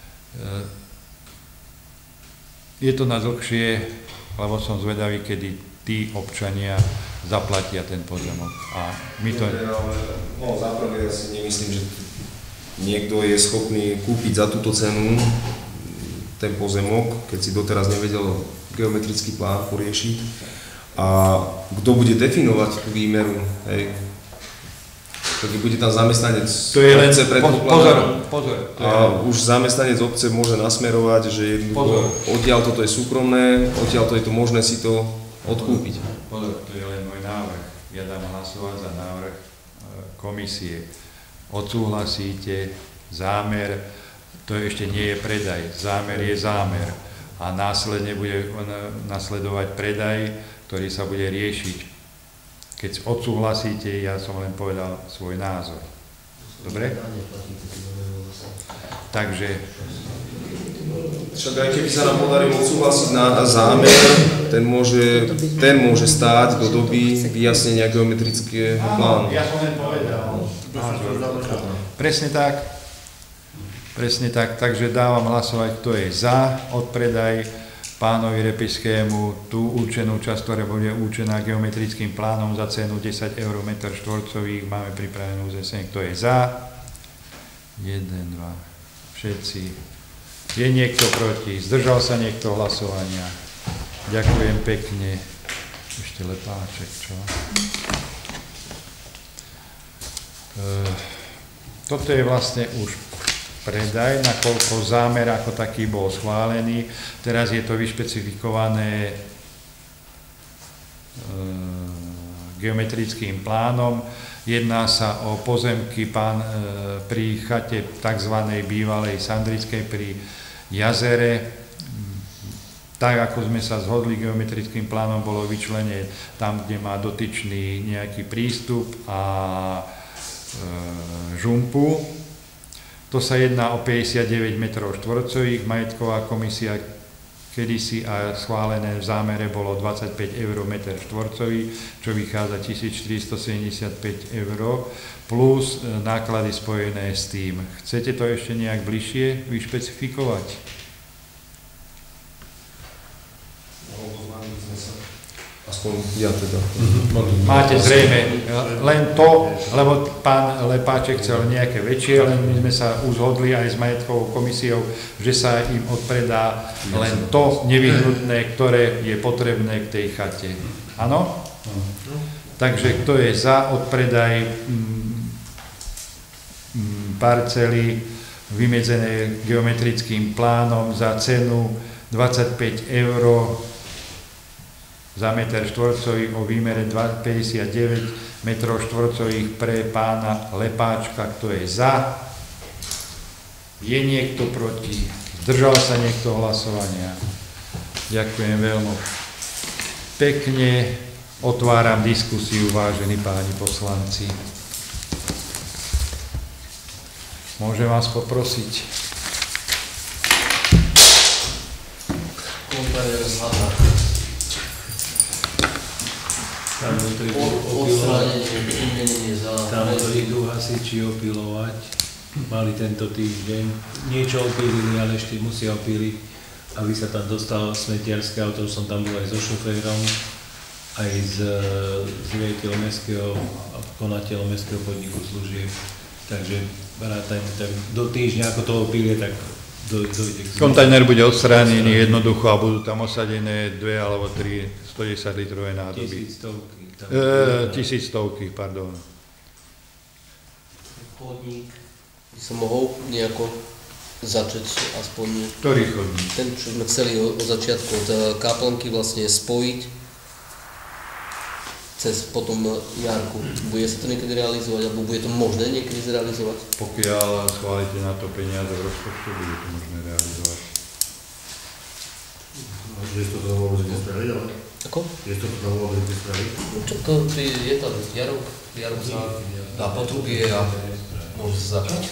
je to na dlhšie, lebo som zvedavý, kedy tí občania zaplatia ten pozemok. A my to... No, záprve ja si nemyslím, že niekto je schopný kúpiť za túto cenu ten pozemok, keď si doteraz nevedel geometrický plán poriešiť. A kto bude definovať tú výmeru, hej? Keď bude tam zamestnanec obce predpokladá, a už zamestnanec obce môže nasmerovať, že jednoducho odtiaľ toto je súkromné, odtiaľ to je to možné si to odkúpiť. pozor, to je len môj návrh. Ja dám hlasovať za návrh komisie. Odsúhlasíte zámer, to ešte nie je predaj, zámer je zámer a následne bude nasledovať predaj, ktorý sa bude riešiť. Keď odsúhlasíte, ja som len povedal svoj názor. Dobre? Takže však aj keby sa nám podarilo odsúhlasiť na zámer, ten môže, ten môže stáť do doby vyjasnenia geometrického plánu. Ja som len povedal. Presne tak. Presne tak. Takže dávam hlasovať, kto je za odpredaj pánovi Repiskému tú určenú časť, ktorá bude určená geometrickým plánom za cenu desať eur meter štvorcových. Máme pripravenú uznesenie, kto je za. jeden, dva, všetci. Je niekto proti? Zdržal sa niekto hlasovania? Ďakujem pekne. Ešte Lepáček, čo? Toto je vlastne už predaj, nakoľko zámer ako taký bol schválený. Teraz je to vyšpecifikované geometrickým plánom. Jedná sa o pozemky pán, e, pri chate tzv. Bývalej Sandrickej pri jazere. Tak, ako sme sa zhodli geometrickým plánom, bolo vyčlenené tam, kde má dotyčný nejaký prístup a e, žumpu. To sa jedná o päťdesiatdeväť metrov štvorcových. Majetková komisia kedysi a schválené v zámere bolo dvadsaťpäť eur meter štvorcový, čo vychádza tisícštyristosedemdesiatpäť eur, plus náklady spojené s tým. Chcete to ešte nejak bližšie vyšpecifikovať? Aspoň ja teda. Máte zrejme len to, lebo pán Lepáček chcel nejaké väčšie, len my sme sa uzhodli aj s majetkovou komisiou, že sa im odpredá len to nevyhnutné, ktoré je potrebné k tej chate. Áno? Takže kto je za odpredaj parcely vymedzené geometrickým plánom za cenu dvadsaťpäť eur za meter štvorcový o výmere päťdesiatdeväť metrov štvorcových pre pána Lepáčka, kto je za? Je niekto proti? Zdržal sa niekto hlasovania? Ďakujem veľmi pekne. Otváram diskusiu, vážení páni poslanci. Môžem vás poprosiť? Tam to idú opilovať, tam to idú hasiči opilovať, mali tento týždeň, niečo opílili, ale ešte musia opíliť, aby sa tam dostalo smetiarské auto, som tam bol aj so šoférom, aj s, s riaditeľom mestského a konateľom mestského podniku služieb, takže rátajme tak do týždňa, ako to opílie, tak dojde k... Kontajner bude odstránený jednoducho a budú tam osadené dve alebo tri stodesať litrové nádoby. Tisíctovky. E, tisíctovky, pardon. Chodník by som mohol nejako začať aspoň... Ktorý chodník? Ten, čo sme chceli od začiatku, od kaplnky vlastne spojiť cez potom jarku. Bude sa to niekedy realizovať, alebo bude to možné niekedy zrealizovať? Pokiaľ schválite na to peniaze v rozpočte, bude to možné realizovať. Je to to vôbec nespraviť, ale? Ako? Je to to vôbec nespraviť? No čo to, je to jarok, jarok sa dá potrubie a môže sa začať.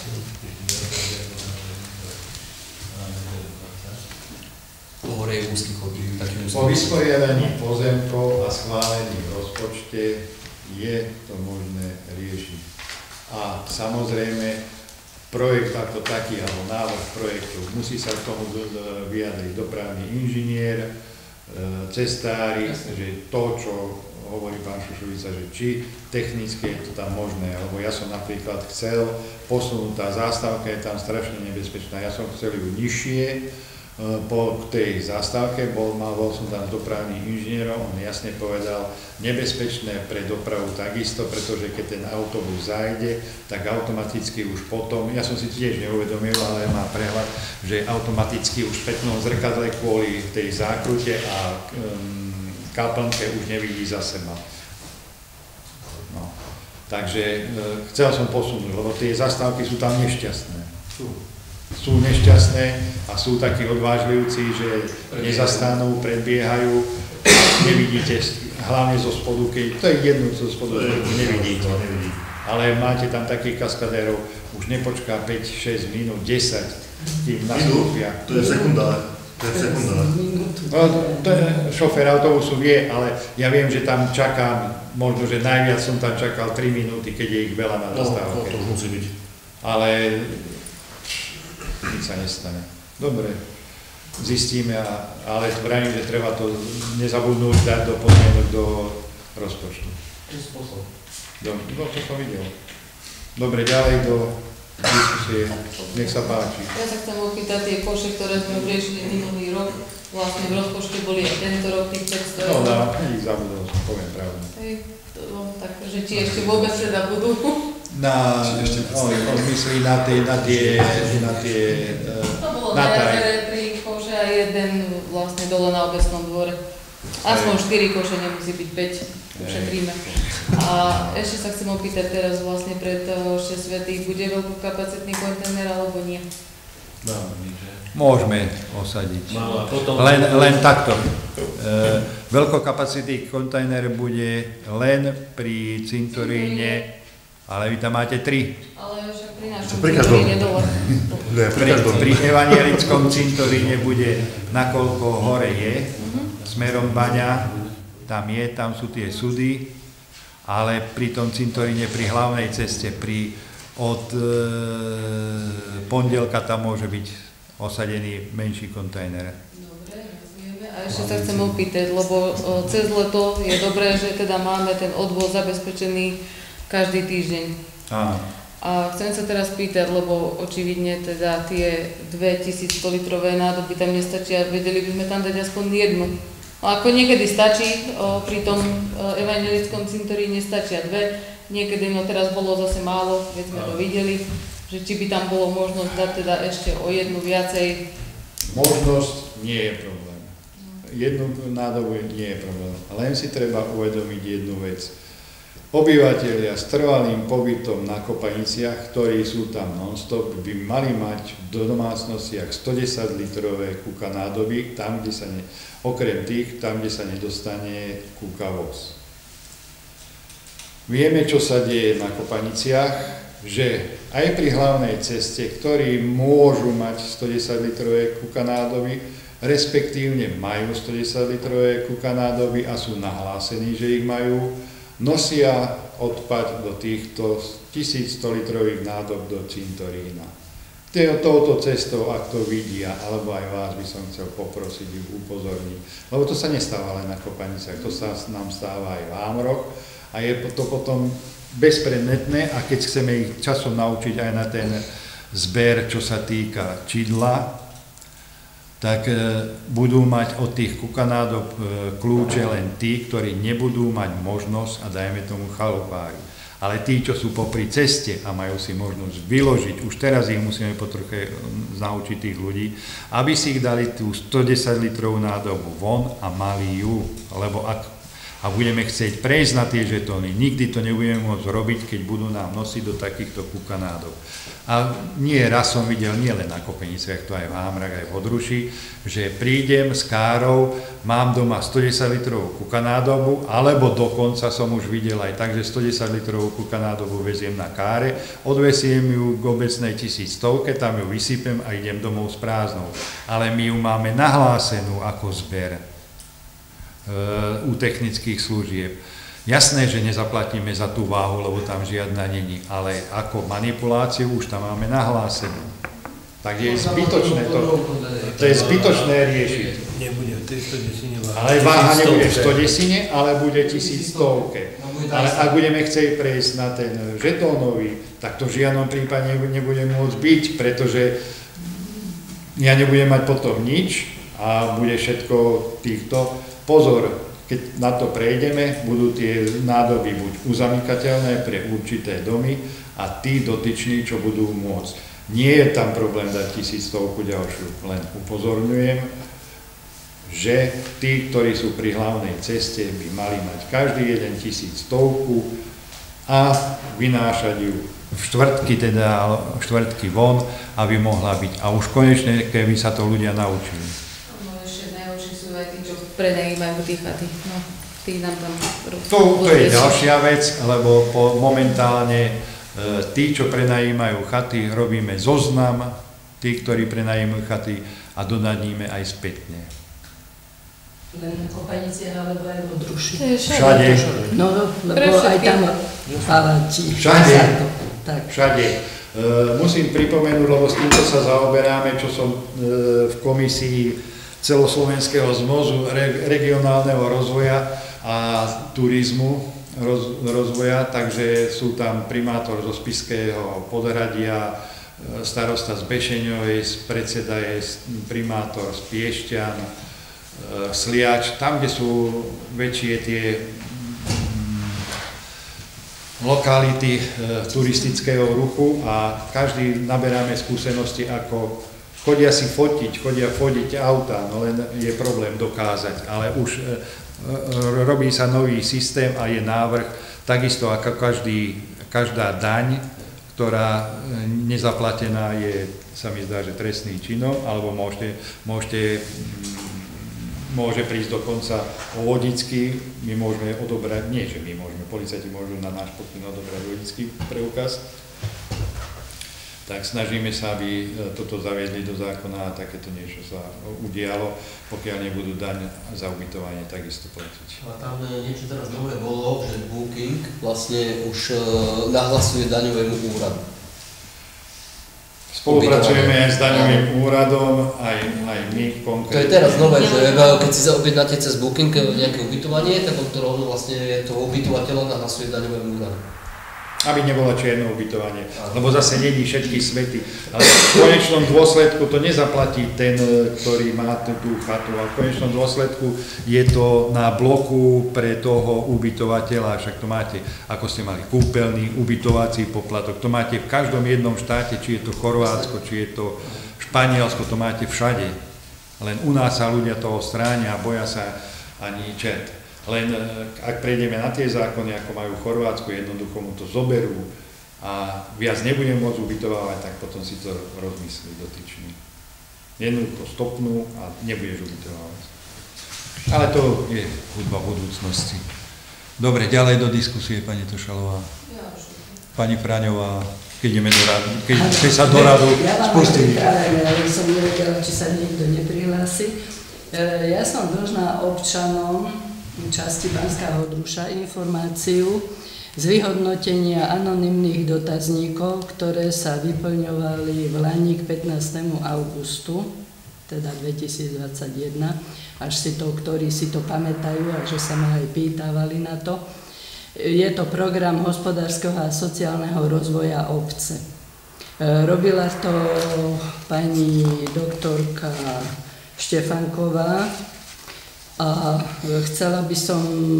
Hore je úzky chodník. Po vysporiadaní pozemkov a schválení v rozpočte je to možné riešiť. A samozrejme, projekt ako taký, alebo návrh projektu, musí sa k tomu vyjadriť dopravný inžinier, cestári, že to, čo hovorí pán Šušovica, že či technicky je to tam možné, lebo ja som napríklad chcel posunúť, tá zástavka je tam strašne nebezpečná, ja som chcel ju nižšie, po tej zastávke, bol, mal, bol som tam s dopravným inžinierom, on jasne povedal, nebezpečné pre dopravu takisto, pretože keď ten autobus zajde, tak automaticky už potom, ja som si tiež neuvedomil, ale má prehľad, že automaticky už v spätnom zrkadle kvôli tej zákrute a um, kaplnke už nevidí za seba. No. Takže e, chcel som posunúť, lebo tie zastávky sú tam nešťastné. Sú. Sú nešťastné a sú takí odvážlivci, že nezastanú, predbiehajú a nevidíte, hlavne zo spodu, keď to je jedno zo spodu, nevidíte. Ale máte tam takých kaskadérov, už nepočká päť šesť minút, desať, kým nastúpia. To je sekundár. To je sekundár. No, to je, šofér autobusu vie, ale ja viem, že tam čakám, možno, že najviac som tam čakal tri minúty, keď je ich veľa na zastávke. No, to už musí byť. Ale nič sa nestane. Dobre, zistíme, ale vravím, že treba to nezabudnúť dať do podmienok do rozpočtu. Čo spôsob? Do, no, to som videl. Dobre, ďalej do diskusie. Nech sa páči. Ja sa chcem opýtať, tie koše, ktoré sme riešili minulý rok, vlastne v rozpočte boli aj tento rok tých päťsto eur. No, dá, ich zabudol som, poviem pravdu. Hej, no, takže či ešte vôbec teda budú? Na, on, on myslí na tie, na tie, na tie, to bolo na taj. tri koše a jeden vlastne dole na obecnom dvore. Aspoň štyri koše, nemusí byť päť, ušetríme. A ešte sa chcem opýtať teraz vlastne pred šesť svätých, bude veľkokapacitný kontajner alebo nie? No, môžeme osadiť. No, potom... Len, len takto. E, veľkokapacitný kontajner bude len pri cintoríne, ale vy tam máte tri. Ale však pri našom cintoríne dole. Pri, pri evanjelickom cintoríne bude, nakoľko hore je, smerom Baňa, tam je, tam sú tie sudy, ale pri tom cintoríne, pri hlavnej ceste, pri, od e, pondelka tam môže byť osadený menší kontajner. Dobre, vieme. A ešte sa chcem opýtať, lebo o, cez leto je dobré, že teda máme ten odvoz zabezpečený každý týždeň. Áno. A chcem sa teraz pýtať, lebo očividne teda tie dvetisícsto litrové nádoby tam nestačia, vedeli by sme tam dať aspoň jednu. No ako niekedy stačí, o, pri tom evanjelickom cintoríne stačia dve, niekedy, no teraz bolo zase málo, keď sme to videli, že či by tam bolo možnosť dať teda ešte o jednu viacej. Možnosť nie je problém. Jednu nádobu nie je problém. Len si treba uvedomiť jednu vec. Obyvatelia s trvalým pobytom na Kopaniciach, ktorí sú tam non-stop, by mali mať do domácnostiach stodesať litrové kúka nádoby, tam, kde sa ne, okrem tých, tam, kde sa nedostane kúka voz. Vieme, čo sa deje na Kopaniciach, že aj pri hlavnej ceste, ktorí môžu mať stodesať litrové kúka nádoby, respektívne majú stodesať litrové kúka nádoby a sú nahlásení, že ich majú, nosia odpad do týchto tisícsto litrových nádob do cintorína. Touto cestou, ak to vidia, alebo aj vás by som chcel poprosiť, upozorniť, lebo to sa nestáva len na Kopaniciach, to sa nám stáva aj v Hámroch a je to potom bezpredmetné a keď chceme ich časom naučiť aj na ten zber, čo sa týka čidla, tak budú mať od tých kukanádob kľúče len tí, ktorí nebudú mať možnosť a dajme tomu chalupári. Ale tí, čo sú popri ceste a majú si možnosť vyložiť, už teraz ich musíme potroche naučiť tých ľudí, aby si ich dali tú stodesať litrovú nádobu von a mali ju, lebo ak a budeme chcieť prejsť na tie žetóny, nikdy to nebudeme môcť robiť, keď budú nám nosiť do takýchto kukanádov. A nie raz som videl, nie len na Kopeniciach, to aj v Hámrach, aj v Odruši, že prídem s károu, mám doma stodesať litrovú kukanádobu, alebo dokonca som už videl aj tak, že stodesať litrovú kukanádobu veziem na káre, odvesiem ju k obecnej tisícstovke, tam ju vysypem a idem domov s prázdnou. Ale my ju máme nahlásenú ako zber u technických služieb. Jasné, že nezaplatíme za tú váhu, lebo tam žiadna není, ale ako manipuláciu už tam máme nahlásenú. Takže je zbytočné to, to je zbytočné riešiť. Nebude v tej stodesine váha. Ale váha nebude v stodesine, ale bude tisícstovke. Ale ak budeme chcieť prejsť na ten žetónový, tak to v žiadnom prípade nebude môcť byť, pretože ja nebudem mať potom nič a bude všetko týchto. Pozor, keď na to prejdeme, budú tie nádoby buď uzamykateľné pre určité domy a tí dotyční, čo budú môcť. Nie je tam problém dať tisícstovku ďalšiu, len upozorňujem, že tí, ktorí sú pri hlavnej ceste, by mali mať každý jeden tisíc stovku a vynášať ju v štvrtky, teda štvrtky von, aby mohla byť. A už konečne, keby sa to ľudia naučili. No ešte najhorší sú aj tí, čo prenajímajú tie chaty. No, tí nám tam... To, to je ďalšia vec, lebo po, momentálne e, tí, čo prenajímajú chaty, robíme zoznam, tí, ktorí prenajímajú chaty a dodadíme aj spätne. Len v Kopaniciach alebo aj v Odruši. Všade. No, lebo aj tam paláti. Všade. Všade. E, musím pripomenúť, lebo s týmto sa zaoberáme, čo som e, v komisii celoslovenského zmozu re, regionálneho rozvoja a turizmu roz, rozvoja, takže sú tam primátor zo Spišského Podhradia, starosta z Bešeňovej, predseda je primátor z Piešťan, Sliač, tam, kde sú väčšie tie lokality turistického ruchu a každý naberáme skúsenosti, ako chodia si fotiť, chodia fotiť auta, no len je problém dokázať, ale už robí sa nový systém a je návrh, takisto ako každý, každá daň, ktorá nezaplatená je, sa mi zdá, že trestný činom, alebo môžete, môžete môže prísť dokonca o vodický, my môžeme odobrať, nie že my môžeme, policajti môžu na náš pokyn odobrať vodický preukaz, tak snažíme sa, aby toto zaviedli do zákona a takéto niečo sa udialo, pokiaľ nebudú daň za ubytovanie takisto platiť. A tam niečo teraz nové bolo, že Booking vlastne už nahlasuje daňovému úradu. Spolupracujeme aj s daňovým úradom, aj, aj my konkrétne. To je teraz nové, že keď si objednáte cez Booking nejaké ubytovanie, tak on to rovno vlastne toho ubytovateľa nahlasuje daňovému úradu. Aby nebolo čierne ubytovanie, lebo zase není všetky svety. Ale v konečnom dôsledku to nezaplatí ten, ktorý má tú, tú chatu, ale v konečnom dôsledku je to na bloku pre toho ubytovateľa, však to máte, ako ste mali, kúpeľný ubytovací poplatok, to máte v každom jednom štáte, či je to Chorvátsko, či je to Španielsko, to máte všade. Len u nás sa ľudia toho stránia a boja sa ani čert. Len ak prejdeme na tie zákony, ako majú v Chorvátsku, jednoducho mu to zoberú a viac nebudem môcť ubytovávať, tak potom si to rozmyslí dotyčný. Jednoducho stopnú a nebudeš ubytovávať. Ale to je hudba budúcnosti. Dobre, ďalej do diskusie, pani Tošalová. Pani Fraňová, keď ideme do radu, keď ste sa do radu spustili. Ja vám ale som nevedela, či sa niekto neprihlási. Ja som dlžná občanom časti Banského Odruša informáciu z vyhodnotenia anonymných dotazníkov, ktoré sa vyplňovali v lani k pätnástemu augustu, teda dvetisícdvadsaťjeden, až si to, ktorí si to pamätajú a že sa ma aj pýtavali na to. Je to program hospodárskeho a sociálneho rozvoja obce. Robila to pani doktorka Štefanková, a chcela by som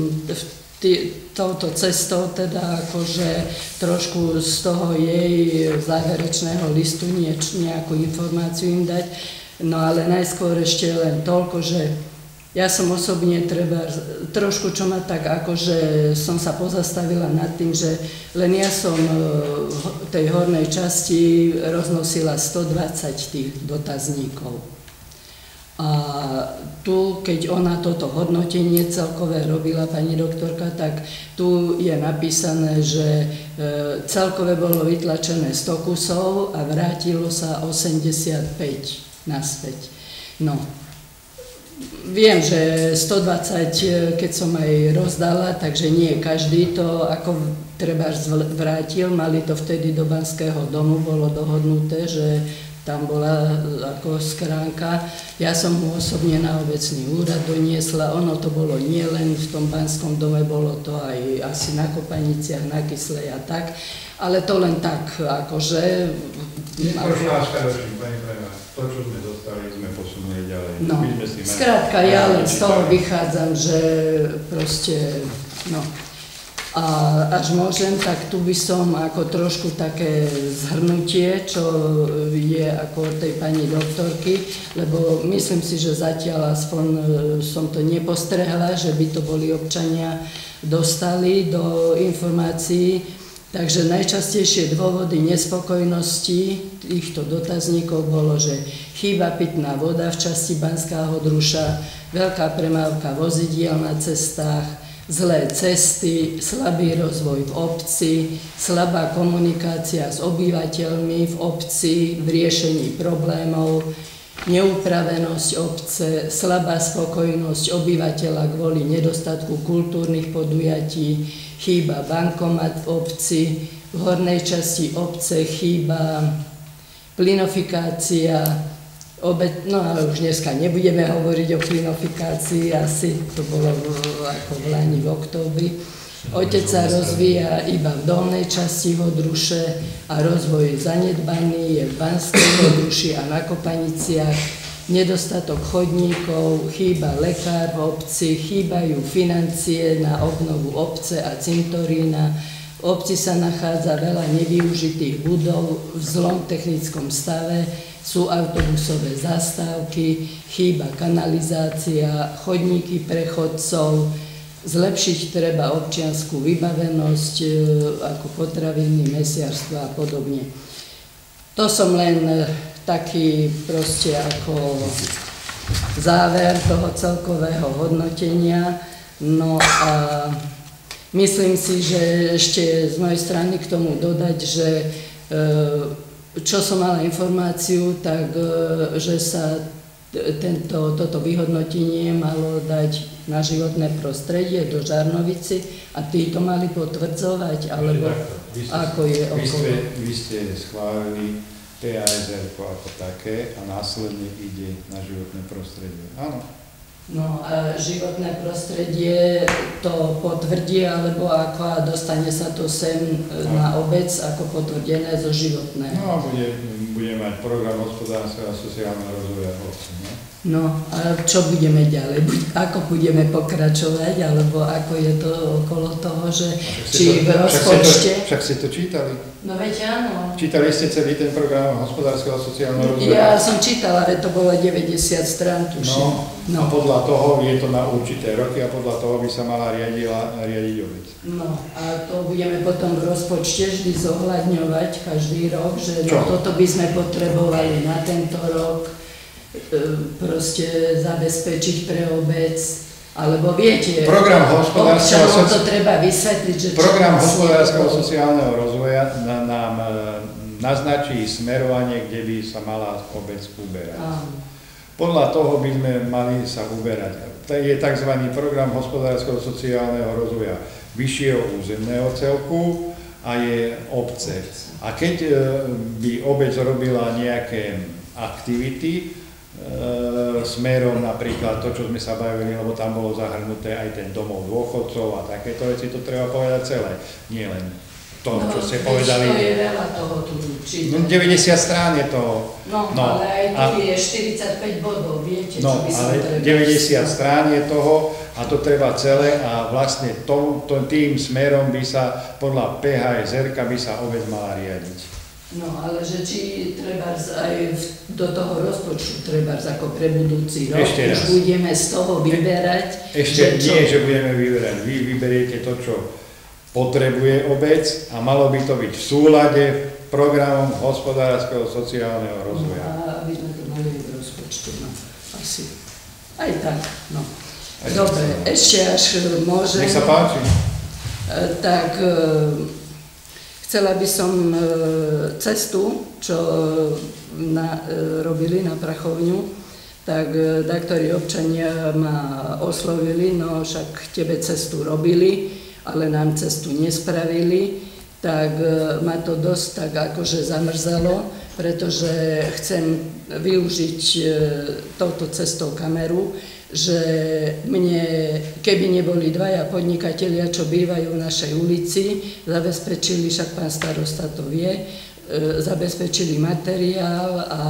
touto cestou teda akože trošku z toho jej záverečného listu nieč, nejakú informáciu im dať. No ale najskôr ešte len toľko, že ja som osobne treba trošku, čo ma tak akože som sa pozastavila nad tým, že len ja som v tej hornej časti roznosila stodvadsať tých dotazníkov. A tu, keď ona toto hodnotenie celkové robila, pani doktorka, tak tu je napísané, že celkové bolo vytlačené sto kusov a vrátilo sa osemdesiatpäť naspäť. No, viem, že stodvadsať, keď som aj rozdala, takže nie každý to ako treba vrátil, mali to vtedy do Banského domu, bolo dohodnuté, že tam bola ako schránka. Ja som mu osobne na obecný úrad doniesla. Ono to bolo nie len v tom Banskom dome, bolo to aj asi na Kopaniciach, na Kyslej a tak. Ale to len tak, akože... Prosím vás, Karočík, pani Prema, to, čo sme dostali, sme posunuli ďalej. No, skrátka, ja len z toho vychádzam, že proste, no... A až môžem, tak tu by som ako trošku také zhrnutie, čo je ako od tej pani doktorky, lebo myslím si, že zatiaľ aspoň som to nepostrehla, že by to boli občania dostali do informácií. Takže najčastejšie dôvody nespokojnosti týchto dotazníkov bolo, že chýba pitná voda v časti Banského Druša, veľká premávka vozidiel na cestách, zlé cesty, slabý rozvoj v obci, slabá komunikácia s obyvateľmi v obci v riešení problémov, neupravenosť obce, slabá spokojnosť obyvateľa kvôli nedostatku kultúrnych podujatí, chýba bankomat v obci, v hornej časti obce chýba plynofikácia, Obe, no ale už dneska nebudeme hovoriť o plinofikácii, asi to bolo v, ako v lani v októbri. Otec sa rozvíja iba v dolnej časti Hodruše a rozvoj zanedbaný je v Banskej Hodruši a na Kopaniciach. Nedostatok chodníkov, chýba lekár v obci, chýbajú financie na obnovu obce a cintorína. V obci sa nachádza veľa nevyužitých budov v zlom technickom stave, sú autobusové zastávky, chýba kanalizácia, chodníky pre chodcov, zlepšiť treba občiansku vybavenosť, ako potraviny, mesiarstvo a podobne. To som len taký proste ako záver toho celkového hodnotenia. No a myslím si, že ešte z mojej strany k tomu dodať, že čo som mala informáciu, tak že sa tento, toto vyhodnotenie malo dať na životné prostredie do Žarnovici a tí to mali potvrdzovať, alebo ste, ako je okolo. Vy ste, vy ste schválili pé á es er ako také a následne ide na životné prostredie. Áno. No a životné prostredie to potvrdí, alebo ako a dostane sa to sem na obec ako potvrdené zo životného. No a bude, bude mať program hospodárskeho a sociálneho rozvoja obce, ne? No a čo budeme ďalej? Ako budeme pokračovať, alebo ako je to okolo toho, že či v rozpočte... Však ste to čítali. No veď áno. Čítali ste celý ten program hospodárskeho a sociálneho rozvoja? Ja som čítala, ale to bolo deväťdesiat strán, tuším. No, no. A podľa toho je to na určité roky a podľa toho by sa mala riadila, riadiť obec. No a to budeme potom v rozpočte vždy zohľadňovať každý rok, že no, toto by sme potrebovali na tento rok proste zabezpečiť pre obec, alebo viete, program hospodárskeho občanom to treba vysvetliť, že program hospodárskeho sociálneho rozvoja na, nám naznačí smerovanie, kde by sa mala obec uberať. Aha. Podľa toho by sme mali sa uberať. To je tzv. Program hospodárskeho sociálneho rozvoja vyššieho územného celku a je obce. A keď by obec robila nejaké aktivity, E, smerom napríklad to, čo sme sa bavili, lebo tam bolo zahrnuté aj ten domov dôchodcov a takéto veci, to treba povedať celé, nie len to, no, čo ste povedali. To je veľa toho tu určite. No, deväťdesiat strán je toho. No, no ale aj tu a, je štyridsaťpäť bodov, viete, no, čo by som ale deväťdesiat strán je toho a to treba celé a vlastne to, to, tým smerom by sa podľa pé há es er by sa obec mala riadiť. No, ale že či treba aj do toho rozpočtu treba ako pre budúci rok, už budeme z toho vyberať. Ešte že nie, čo... že budeme vyberať. Vy vyberiete to, čo potrebuje obec a malo by to byť v súlade programom hospodárskeho sociálneho rozvoja. No, a aby sme to mali v rozpočte, no, asi. Aj tak, no. Aj dobre, tak. Ešte až môžem... Nech sa páči. Tak... Chcela by som cestu, čo na, robili na Prachovňu, tak daktori občania ma oslovili, no však tebe cestu robili, ale nám cestu nespravili, tak ma to dosť tak akože zamrzalo, pretože chcem využiť touto cestou kameru, že mne, keby neboli dvaja podnikatelia, čo bývajú v našej ulici, zabezpečili, však pán starosta to vie, zabezpečili materiál a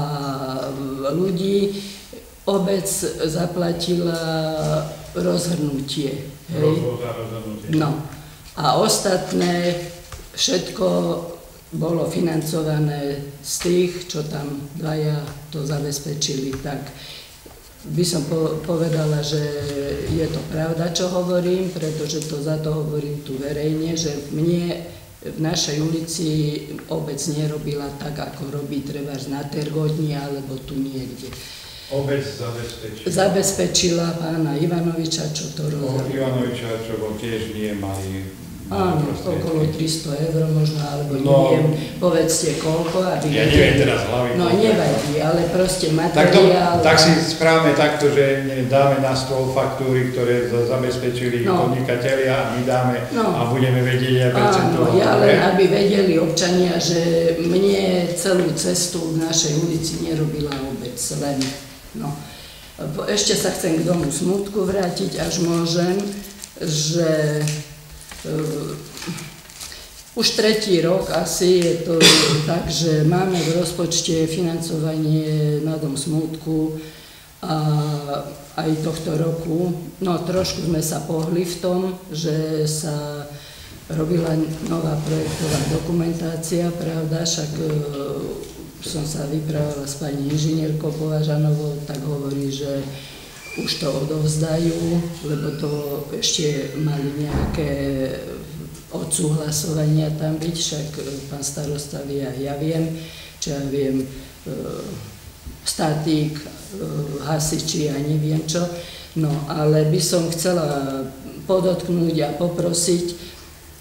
ľudí, obec zaplatila rozhrnutie. Hej? No. A ostatné všetko bolo financované z tých, čo tam dvaja to zabezpečili. Tak by som po povedala, že je to pravda, čo hovorím, pretože to za to hovorím tu verejne, že mne v našej ulici obec nerobila tak, ako robí trebárs na Tergodni alebo tu niekde. Obec zabezpečila. Zabezpečila pána Ivanoviča, čo to rozhodol. Ivanoviča, čo bol tiež nie malý. Áno, okolo tristo eur možno, alebo no, neviem, povedzte koľko. Aby ja neviem teraz hlavy. No nevadí, ale proste Tak, to, materiál... tak si správame takto, že dáme na stôl faktúry, ktoré zabezpečili no. podnikatelia a my dáme no. a budeme vedieť aj percentuálne. Áno, ja len aby vedeli občania, že mne celú cestu v našej ulici nerobila obec, len no. Ešte sa chcem k domu smutku vrátiť, až môžem, že Uh, už tretí rok asi je to tak, že máme v rozpočte financovanie na dom smútku a aj tohto roku, no trošku sme sa pohli v tom, že sa robila nová projektová dokumentácia, pravda, však uh, som sa vyprávala s pani inžinierkou Považanovou, tak hovorí, že už to odovzdajú, lebo to ešte mali nejaké odsúhlasovania tam byť, však pán starosta vie, ja viem, čo ja viem, statík, hasiči a neviem čo. No, ale by som chcela podotknúť a poprosiť,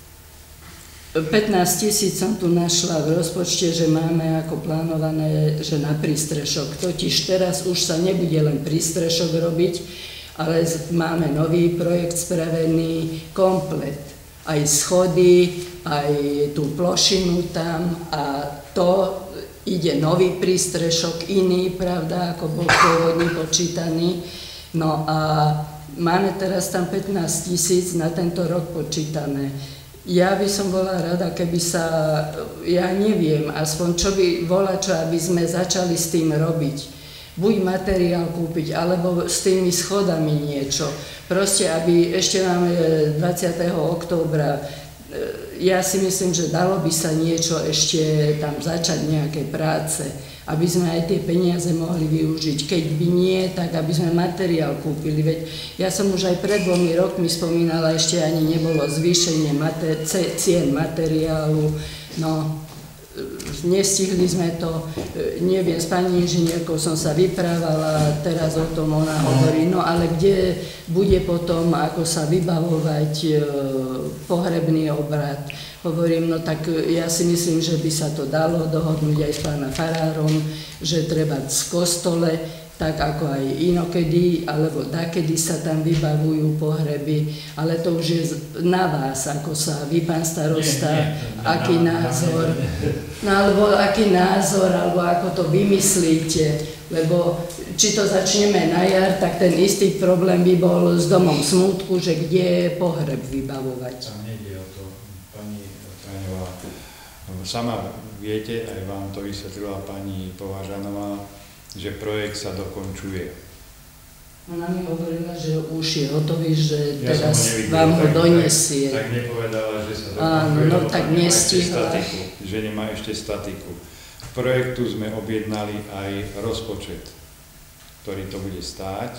pätnásť tisíc som tu našla v rozpočte, že máme ako plánované, že na prístrešok. Totiž teraz už sa nebude len prístrešok robiť, ale máme nový projekt spravený komplet. Aj schody, aj tú plošinu tam a to ide nový prístrešok, iný, pravda, ako bol pôvodne počítaný. No a máme teraz tam pätnásť tisíc na tento rok počítané. Ja by som bola rada, keby sa, ja neviem, aspoň čo by bola, čo aby sme začali s tým robiť. Buď materiál kúpiť, alebo s tými schodami niečo. Proste, aby ešte máme dvadsiateho októbra, ja si myslím, že dalo by sa niečo ešte tam začať, nejaké práce, aby sme aj tie peniaze mohli využiť. Keď by nie, tak aby sme materiál kúpili. Veď ja som už aj pred dvomi rokmi spomínala, ešte ani nebolo zvýšenie mater- cien materiálu. No, nestihli sme to, neviem, s pani inžinierkou som sa vyprávala, teraz o tom ona hovorí, no ale kde bude potom, ako sa vybavovať pohrebný obrad. Hovorím, no tak ja si myslím, že by sa to dalo dohodnúť aj s pána farárom, že treba z kostole, tak ako aj inokedy, alebo dakedy sa tam vybavujú pohreby, ale to už je na vás, ako sa vy, pán starosta, nie, nie, aký nie, názor, no alebo aký názor, alebo ako to vymyslíte, lebo či to začneme na jar, tak ten istý problém by bol s domom smútku, že kde je pohreb vybavovať. Tam nejde o to, pani Traňová, sama viete, aj vám to vysvetlila pani Považanová, že projekt sa dokončuje. Ona mi hovorila, že už je hotový, že ja teraz vám ho donesie. Tak, tak nepovedala, že sa dokončuje, áno, no tak nestihla. Že nemá ešte statiku. K projektu sme objednali aj rozpočet, ktorý to bude stáť.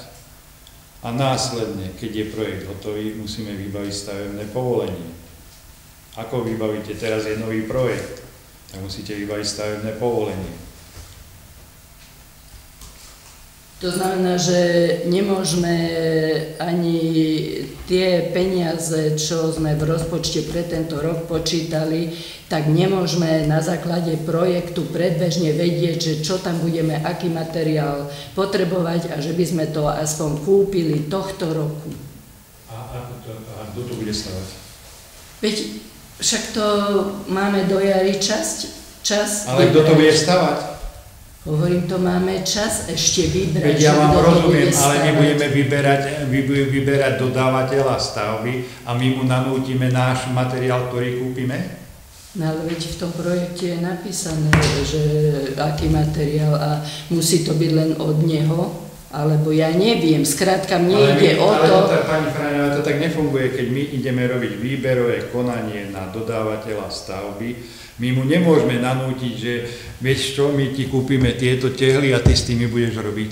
A následne, keď je projekt hotový, musíme vybaviť stavebné povolenie. Ako vybavíte? Teraz je nový projekt, tak musíte vybaviť stavebné povolenie. To znamená, že nemôžeme ani tie peniaze, čo sme v rozpočte pre tento rok počítali, tak nemôžeme na základe projektu predbežne vedieť, že čo tam budeme, aký materiál potrebovať a že by sme to aspoň kúpili tohto roku. A, a, a kto to bude stavať? Veď však to máme do jary časť, čas. Ale kto to bude stavať? Hovorím, to máme čas ešte vybrať. Veď ja vám rozumiem, ale my budeme vyberať, vyberať dodávateľa stavby a my mu nanútime náš materiál, ktorý kúpime? No ale veď v tom projekte je napísané, že aký materiál a musí to byť len od neho, alebo ja neviem, skrátka mne ale ide my, o ale to... to tak, pani Fráňová, to tak nefunguje, keď my ideme robiť výberové konanie na dodávateľa stavby, my mu nemôžeme nanútiť, že vieš čo, my ti kúpime tieto tehly a ty s tými budeš robiť.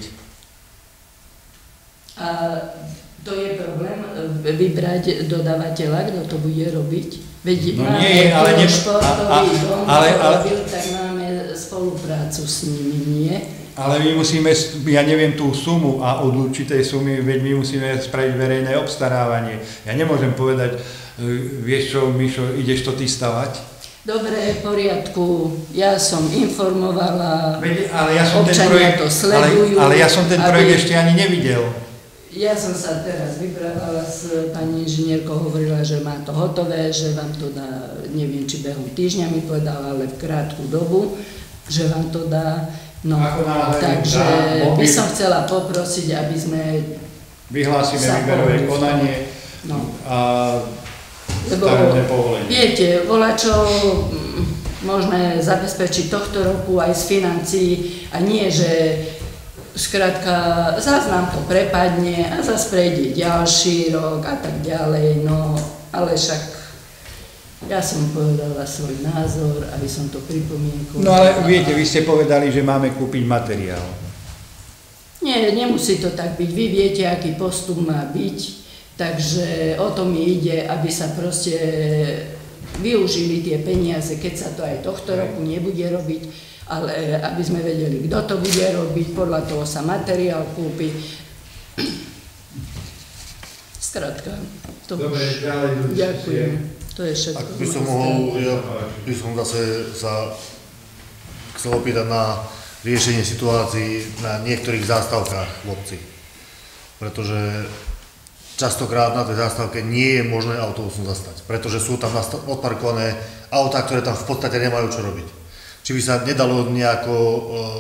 A to je problém, vybrať dodávateľa, kto to bude robiť? Veď No máme nie, ale ne- športový a- a- dom, ale- čo ale- robil, tak máme spoluprácu s nimi, nie? Ale my musíme, ja neviem tú sumu a od určitej sumy, veď my musíme spraviť verejné obstarávanie. Ja nemôžem povedať, vieš čo, Mišo, ideš to ty stavať? Dobre, v poriadku, ja som informovala, Veď, ale ja som ten občania projekt, to sledujú. ale, ale ja som ten aby- projekt ešte ani nevidel. Ja som sa teraz vybravala s pani inžinierkou, hovorila, že má to hotové, že vám to dá, neviem, či behom týždňa mi povedala, ale v krátku dobu, že vám to dá. No, Ako náhle takže dá by mobil. som chcela poprosiť, aby sme Vyhlásime sa výberové pohli v tom. konanie No. a Lebo stavebné povolenie. viete, volačo mm, môžeme zabezpečiť tohto roku aj z financií a nie, že skrátka zás nám to prepadne a zás prejde ďalší rok a tak ďalej, no ale však ja som povedala svoj názor, aby som to pripomienkovala. No ale viete, vy ste povedali, že máme kúpiť materiál. Nie, nemusí to tak byť. Vy viete, aký postup má byť, takže o to mi ide, aby sa proste využili tie peniaze, keď sa to aj tohto roku nebude robiť, ale aby sme vedeli, kto to bude robiť, podľa toho sa materiál kúpi. Skrátka, to Dobre, už... ďalej do diskusie. Ďakujem. To je všetko. Ak by som mohol, ja by som zase sa chcel opýtať na riešenie situácií na niektorých zástavkách v obci. Pretože častokrát na tej zástavke nie je možné autobusom zastať, pretože sú tam odparkované autá, ktoré tam v podstate nemajú čo robiť. Či by sa nedalo nejako e,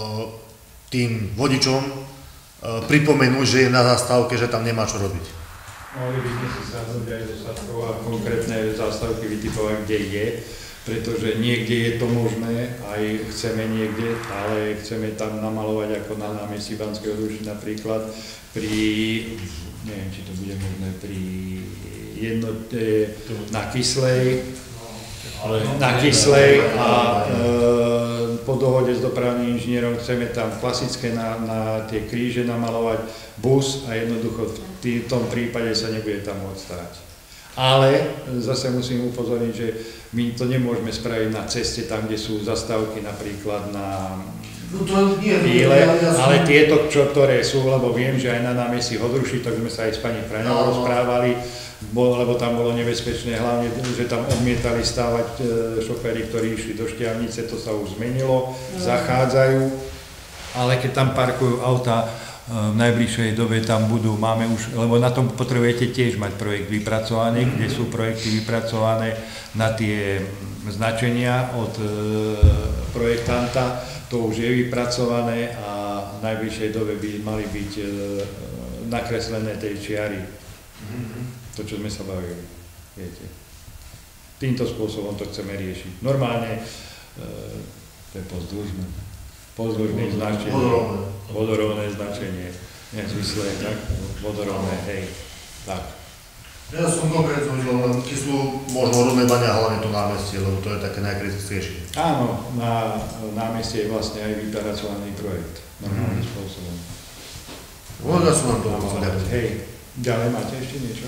tým vodičom e, pripomenúť, že je na zástavke, že tam nemá čo robiť. Mohli by sme si sadnúť aj do Sadkov a konkrétne zástavky vytipovať, kde je, pretože niekde je to možné, aj chceme niekde, ale chceme tam namalovať ako na námestí Banského Ruši napríklad pri, neviem, či to bude možné, pri jednote na Kyslej, na Kyslej a e, po dohode s dopravným inžinierom chceme tam klasické na, na tie kríže namalovať bus a jednoducho v tom prípade sa nebude tam môcť stať. Ale zase musím upozorniť, že my to nemôžeme spraviť na ceste tam, kde sú zastávky napríklad na Píle, ale tieto, čo, ktoré sú, lebo viem, že aj na námestí Hodruši, tak sme sa aj s pani Fráňovou rozprávali, lebo tam bolo nebezpečné, hlavne, že tam odmietali stávať šoféri, ktorí išli do Štiavnice, to sa už zmenilo, zachádzajú, ale keď tam parkujú auta, v najbližšej dobe tam budú, máme už, lebo na tom potrebujete tiež mať projekt vypracovaný, kde sú projekty vypracované na tie značenia od e, projektanta, to už je vypracované a v najbližšej dobe by mali byť e, nakreslené tej čiary. To, čo sme sa bavili, viete. Týmto spôsobom to chceme riešiť. Normálne, e, to je pozdĺžné, pozdĺžné značenie, vodorovné značenie, nezvislé, tak, vodorovné, hej, tak. Ja som konkrétne myslel, keď sú možno rovné bane a hlavne to námestie, lebo to je také najkritickejšie. Áno, na námestie je vlastne aj vypracovaný projekt, normálnym mm. spôsobom. No, ja som vám to povedal. Hej, ďalej máte ešte niečo?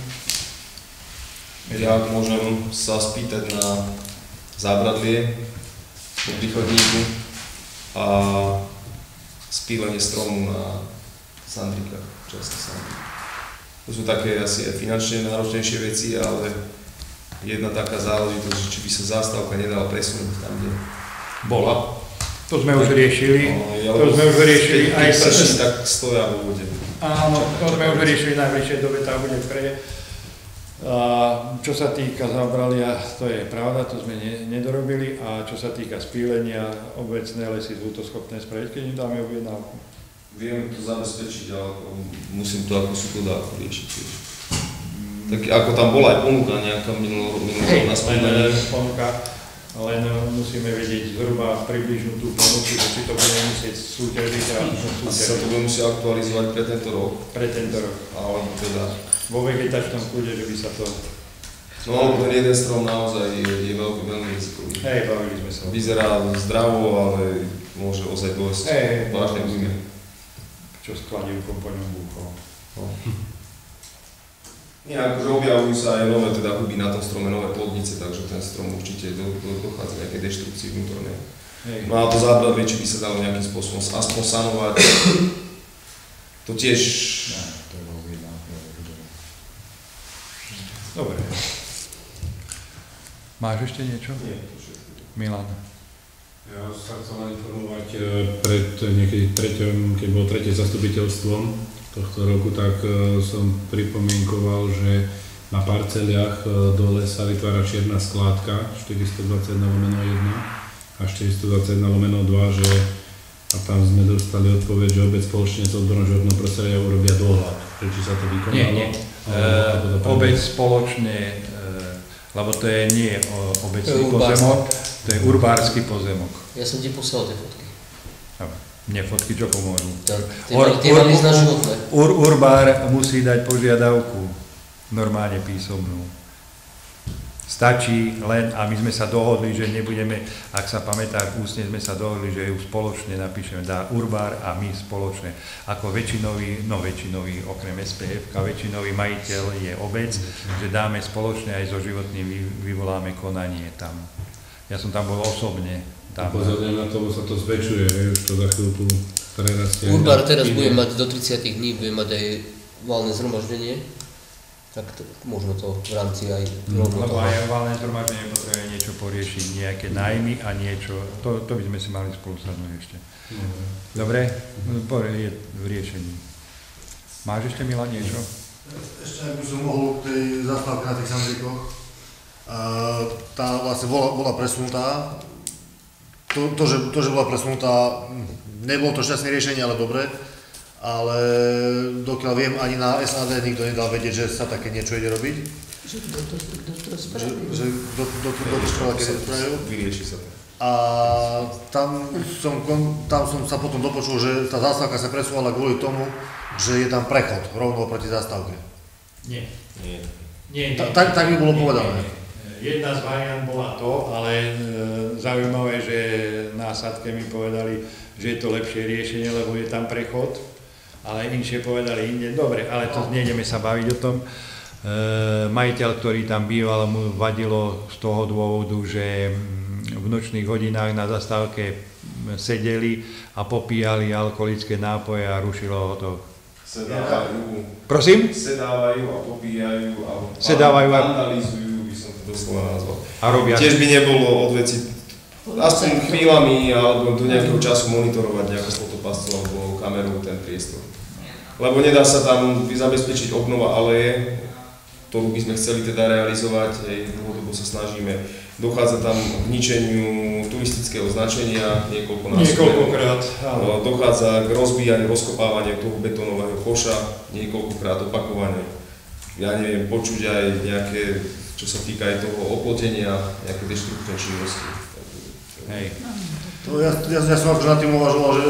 Ja môžem sa spýtať na zábradlie po príchodníku a spílenie stromu na sandrikách, časti sandrikách. To sú také asi aj finančne náročnejšie veci, ale jedna taká záležitosť, že či by sa zástavka nedala presunúť tam, kde bola. To sme už riešili, no, to sme už riešili aj sa... tak stoja vo vode. Áno, to sme už riešili v najbližšej dobe, tá bude pre. A čo sa týka zábralia, to je pravda, to sme ne, nedorobili. A čo sa týka spílenia, obecné lesy sú to schopné spraviť, keď im dáme objednávku. Viem to zabezpečiť, ale musím to ako súkladávku riešiť tiež. Tak ako tam bola aj ponuka nejaká minulého na spomenie. Ponuka. len musíme vedieť zhruba približnú tú ponuku, že či to bude musieť súťažiť a súťažiť. Asi sa to bude musieť aktualizovať pre tento rok. Pre tento rok. Alebo teda... Vo vegetačnom kľude, že by sa to... No, ten jeden strom naozaj je, je veľmi, veľmi rizikový. Hej, bavili sme sa. Vyzerá zdravo, ale môže ozaj dôjsť vážne újmy. Čo s kladivkom po ňom búchol. No. Nie, akože objavujú sa aj nové teda huby na tom strome, nové plodnice, takže ten strom určite do, do, dochádza k nejakej deštrukcii vnútornej. Hej. No a to zábradlie, či by sa dalo nejakým spôsobom aspoň sanovať, to tiež... Ja, to je veľmi jedna. Dobre. Máš ešte niečo? Nie. Milan. Ja sa chcem informovať pred niekedy treťom, keď bolo tretie zastupiteľstvo tohto roku, tak som pripomienkoval, že na parceliach dole sa vytvára čierna skládka štyristodvadsaťjeden lomeno jeden a štyristodvadsaťjeden lomeno dva, že a tam sme dostali odpoveď, že obec spoločne s odborom životného prostredia urobia dohľad. Že či sa to vykonalo? Nie, nie. E, obec spoločne, e, lebo to je nie obecný pozemok, to je urbársky pozemok. Ja som ti poslal tie fotky. Mne fotky čo pomôžu? Tie mali ísť na životné. Ur, urbár musí dať požiadavku, normálne písomnú. Stačí len, a my sme sa dohodli, že nebudeme, ak sa pamätáš, ústne sme sa dohodli, že ju spoločne napíšeme, dá urbár a my spoločne. Ako väčšinový, no väčšinový, okrem es pé ef, väčšinový majiteľ je obec, že dáme spoločne aj so životným, vyvoláme konanie tam. Ja som tam bol osobne. Pozorne na to sa to zväčšuje, už to za chvíľku prerastie. Urbár teraz bude mať do tridsiatich dní, bude mať aj valné zhromaždenie, tak to, môžeme to v rámci aj rovno Lebo aj valné zhromaždenie potrebuje niečo poriešiť, nejaké nájmy a niečo, to, to by sme si mali spolu sadnúť ešte. Mm. Dobre? Je v riešení. Máš ešte, Milan, niečo? Ešte ak by som mohol k tej zastávke na tých Sandvíkoch, tá vlastne bola, bola presunutá. To, to, že, to, že bola presunutá, nebolo to šťastné riešenie, ale dobre, ale dokiaľ viem, ani na es á dé nikto nedal vedieť, že sa také niečo ide robiť. Že kto to, kto to spravil? Že kto to spravil, keď to spravil. Vyrieši sa to. A tam som, tam som sa potom dopočul, že tá zástavka sa presúvala kvôli tomu, že je tam prechod rovno proti zástavke. Nie. Nie. Nie, nie. Tak, tak by bolo povedané. Jedna z variant bola to, ale e, zaujímavé, že na Sadke mi povedali, že je to lepšie riešenie, lebo je tam prechod, ale inšie povedali inde. Dobre, ale to nejdeme sa baviť o tom. E, majiteľ, ktorý tam býval, mu vadilo z toho dôvodu, že v nočných hodinách na zastávke sedeli a popíjali alkoholické nápoje a rušilo ho to. Sedávajú. Prosím? Sedávajú a popíjajú a Sedávajú a vandalizujú. Doslova nazval. A robia... Tiež by nebolo od veci, aspoň chvíľami alebo do nejakého času monitorovať nejakú fotopascu alebo kamerou ten priestor. Lebo nedá sa tam zabezpečiť obnova aleje, ktorú by sme chceli teda realizovať, aj dlhodobo sa snažíme. Dochádza tam k ničeniu turistického značenia niekoľko násobne. Niekoľkokrát. Dochádza k rozbíjaniu, rozkopávaniu toho betónového koša niekoľkokrát opakovane. Ja neviem, počuť aj nejaké, čo sa týka aj toho oplotenia, nejaké deštruktívne činnosti. Hej. To ja, ja, ja som akože nad tým uvažoval, že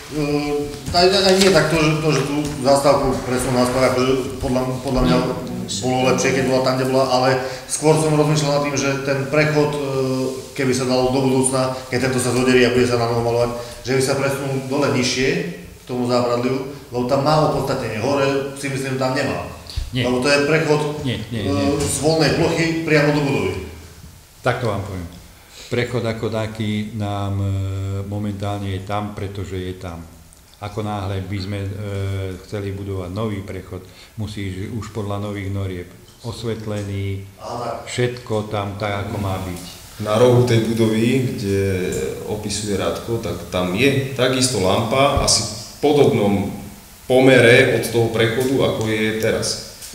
uh, aj, aj nie tak to, že, to, že tú zástavku presunú naspäť, akože podľa, podľa mňa bolo lepšie, keď bola tam, kde bola, ale skôr som rozmýšľal nad tým, že ten prechod, uh, keby sa dalo do budúcna, keď tento sa zoderí a bude sa na novo malovať, že by sa presunul dole nižšie k tomu zábradliu, lebo tam má opodstatnenie, hore si myslím, tam nemá. Nie. Lebo to je prechod nie, nie, nie. z voľnej plochy priamo do budovy. Tak to vám poviem. Prechod ako taký nám momentálne je tam, pretože je tam. Ako náhle by sme e, chceli budovať nový prechod, musíš už podľa nových norieb osvetlený, všetko tam tak, ako má byť. Na rohu tej budovy, kde opisuje Radko, tak tam je takisto lampa, asi v podobnom pomere od toho prechodu, ako je teraz.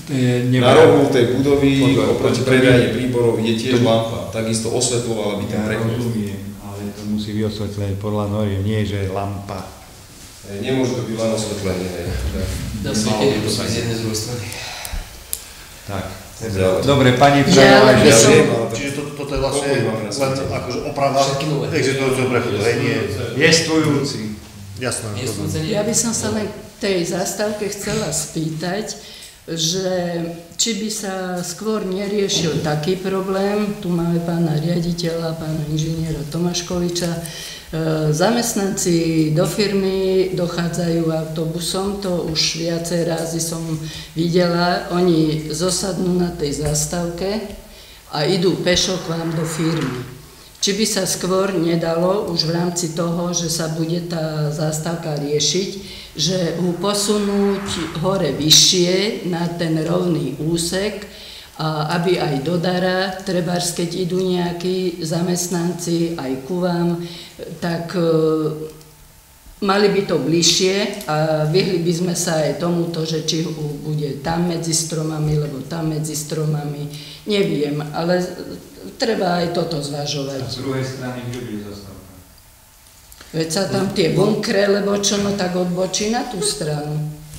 Na rohu tej budovy oproti predajni príborov je tiež lampa, takisto osvetľovala by ten prechod. Ja rozumiem, ale to musí byť osvetlené podľa noriem, nie že lampa. Nemôže to byť len osvetlenie. Dá sa niekedy posúť z jednej z druhej strany. Tak. Dobre, pani Pšanová, ja, čiže to, toto toto je vlastne len akože oprava existujúceho prechodu, hej, nie? Jestvujúci. Jasné. Ja by som sa len tej zástavke chcela spýtať, že či by sa skôr neriešil taký problém, tu máme pána riaditeľa, pána inžiniera Tomáškoviča, e, zamestnanci do firmy dochádzajú autobusom, to už viacej razy som videla, oni zosadnú na tej zástavke a idú pešo k vám do firmy. Či by sa skôr nedalo už v rámci toho, že sa bude tá zástavka riešiť, že ho posunúť hore vyššie na ten rovný úsek, a aby aj do Dara, trebárs keď idú nejakí zamestnanci aj ku vám, tak e, mali by to bližšie a vyhli by sme sa aj tomuto, že či bude tam medzi stromami, lebo tam medzi stromami, neviem, ale treba aj toto zvažovať. A z druhej strany kde bude zastávka? Veď sa tam tie bunkre, lebo čo, no tak odbočí na tú stranu.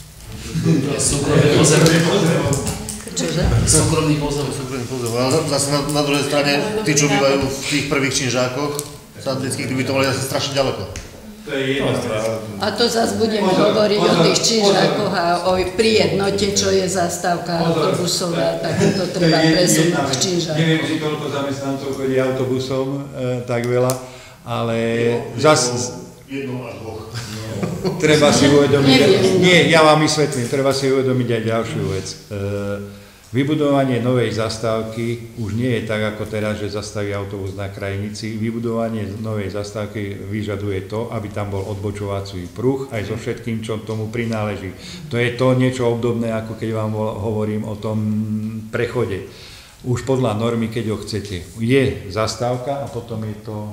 Súkromný pozem. Čože? Súkromný pozem. Súkromný pozem. Ale zase na, na druhej strane, tí, čo bývajú v tých prvých činžákoch, santických, by to mali asi strašne ďaleko. To je jedna strana. A to zase budeme hovoriť o tých činžákoch a o pri jednote, čo je zastávka autobusová, tak to treba presunúť v činžákoch. Neviem, či toľko zamestnancov chodí autobusom, e, tak veľa, ale zase jedno až dvoch. Treba si uvedomiť, nie, ja vám vysvetlím, treba si uvedomiť aj ďalšiu vec. E, vybudovanie novej zastávky už nie je tak, ako teraz, že zastaví autobus na krajnici. Vybudovanie novej zastávky vyžaduje to, aby tam bol odbočovací pruh aj so všetkým, čo tomu prináleží. To je to niečo obdobné, ako keď vám hovorím o tom prechode. Už podľa normy, keď ho chcete. Je zastávka a potom je to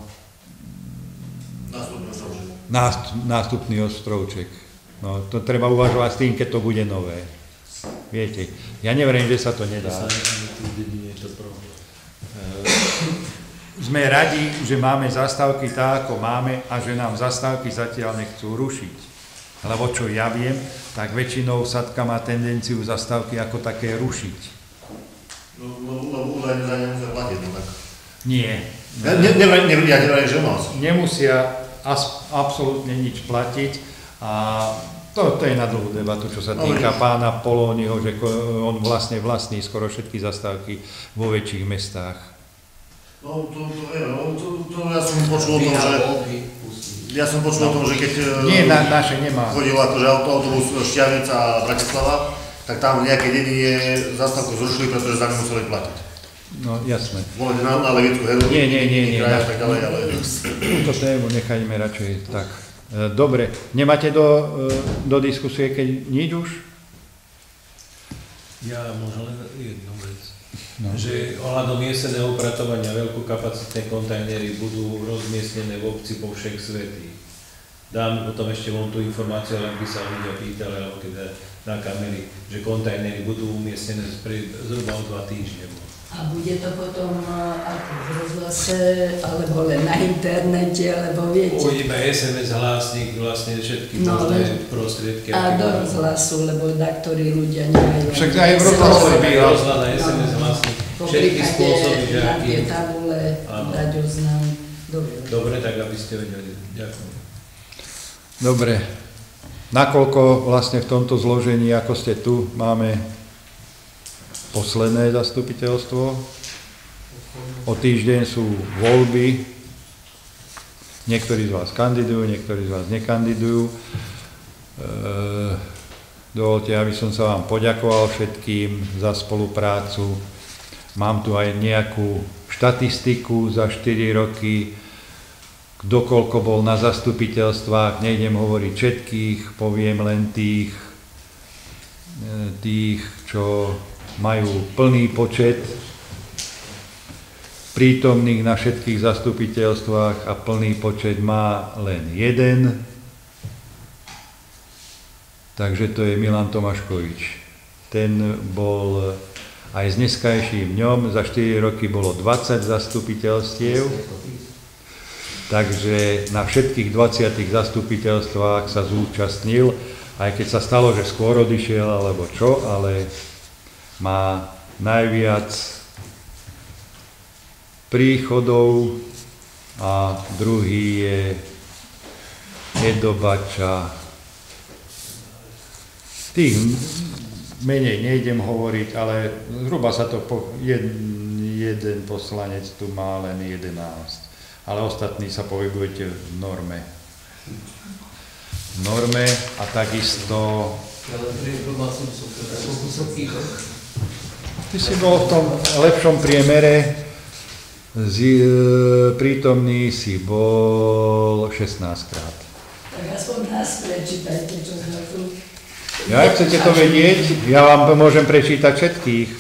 nástupný ostrovček. No, to treba uvažovať s tým, keď to bude nové. Viete, ja neverím, že sa to nedá. Sme radi, že máme zastávky tak, ako máme a že nám zastávky zatiaľ nechcú rušiť. Lebo čo ja viem, tak väčšinou Sadka má tendenciu zastávky ako také rušiť. No, lebo údajne za ne musia platiť, no tak? Nie. Ja neverím, že u nás. Nemusia As, absolútne nič platiť a to, to je na dlhú debatu, čo sa týka pána Polóniho, že on vlastne vlastní skoro všetky zastávky vo väčších mestách. No to, to, no, to, to ja som počul o tom, že ja som počul o tom, že keď Nie, na, naše nemá. chodil akože autobus Štiavnica a Bratislava, tak tam v nejakej dedine zastávku zrušili, pretože za ňu museli platiť. No, jasné. Volať na, na Levitku, heru, nie, nie, nie, nie, kraja, tak ďalej, ale... Túto tému nechajme radšej tak. Dobre, nemáte do, do diskusie, keď nič už? Ja možno len jednu vec. No. Že ohľadom jesenného upratovania veľkokapacitné kontajnery budú rozmiestnené v obci po všech svetých. Dám potom ešte von tú informáciu, ak by sa ľudia pýtali, alebo teda na kamery, že kontajnery budú umiestnené zhruba o dva týždne. A bude to potom ako v rozhlase, alebo len na internete, alebo viete? O, iba es em es hlásnik, vlastne všetky no, možné prostriedky. A do rozhlasu, lebo na ktorí ľudia nemajú. Však aj v rozhlase býva. Rozhľad na es em es hlásnik. Všetky spôsoby, že na tie tabule dať oznam. Dobre. Dobre, tak aby ste vedeli. Ďakujem. Dobre. Nakoľko vlastne v tomto zložení, ako ste tu, máme posledné zastupiteľstvo. O týždeň sú voľby. Niektorí z vás kandidujú, niektorí z vás nekandidujú. E, dovolte, aby som sa vám poďakoval všetkým za spoluprácu. Mám tu aj nejakú štatistiku za štyri roky, kdokoľko bol na zastupiteľstvách. Nejdem hovoriť všetkých, poviem len tých, tých, čo majú plný počet prítomných na všetkých zastupiteľstvách a plný počet má len jeden. Takže to je Milan Tomáškovič. Ten bol aj s dneskajším dňom, za štyri roky bolo dvadsať zastupiteľstiev, takže na všetkých dvadsiatich zastupiteľstvách sa zúčastnil, aj keď sa stalo, že skôr odišiel alebo čo, ale má najviac príchodov a druhý je Edobača. Tých menej nejdem hovoriť, ale zhruba sa to po jeden, jeden poslanec tu má len jedenásť, ale ostatní sa pohybujete v norme. V norme a takisto... Ty si bol v tom lepšom priemere, z, prítomný si bol šestnásť krát. Tak aspoň nás prečítajte, čo sme tu. Ja, ak chcete to vedieť, ja vám môžem prečítať všetkých.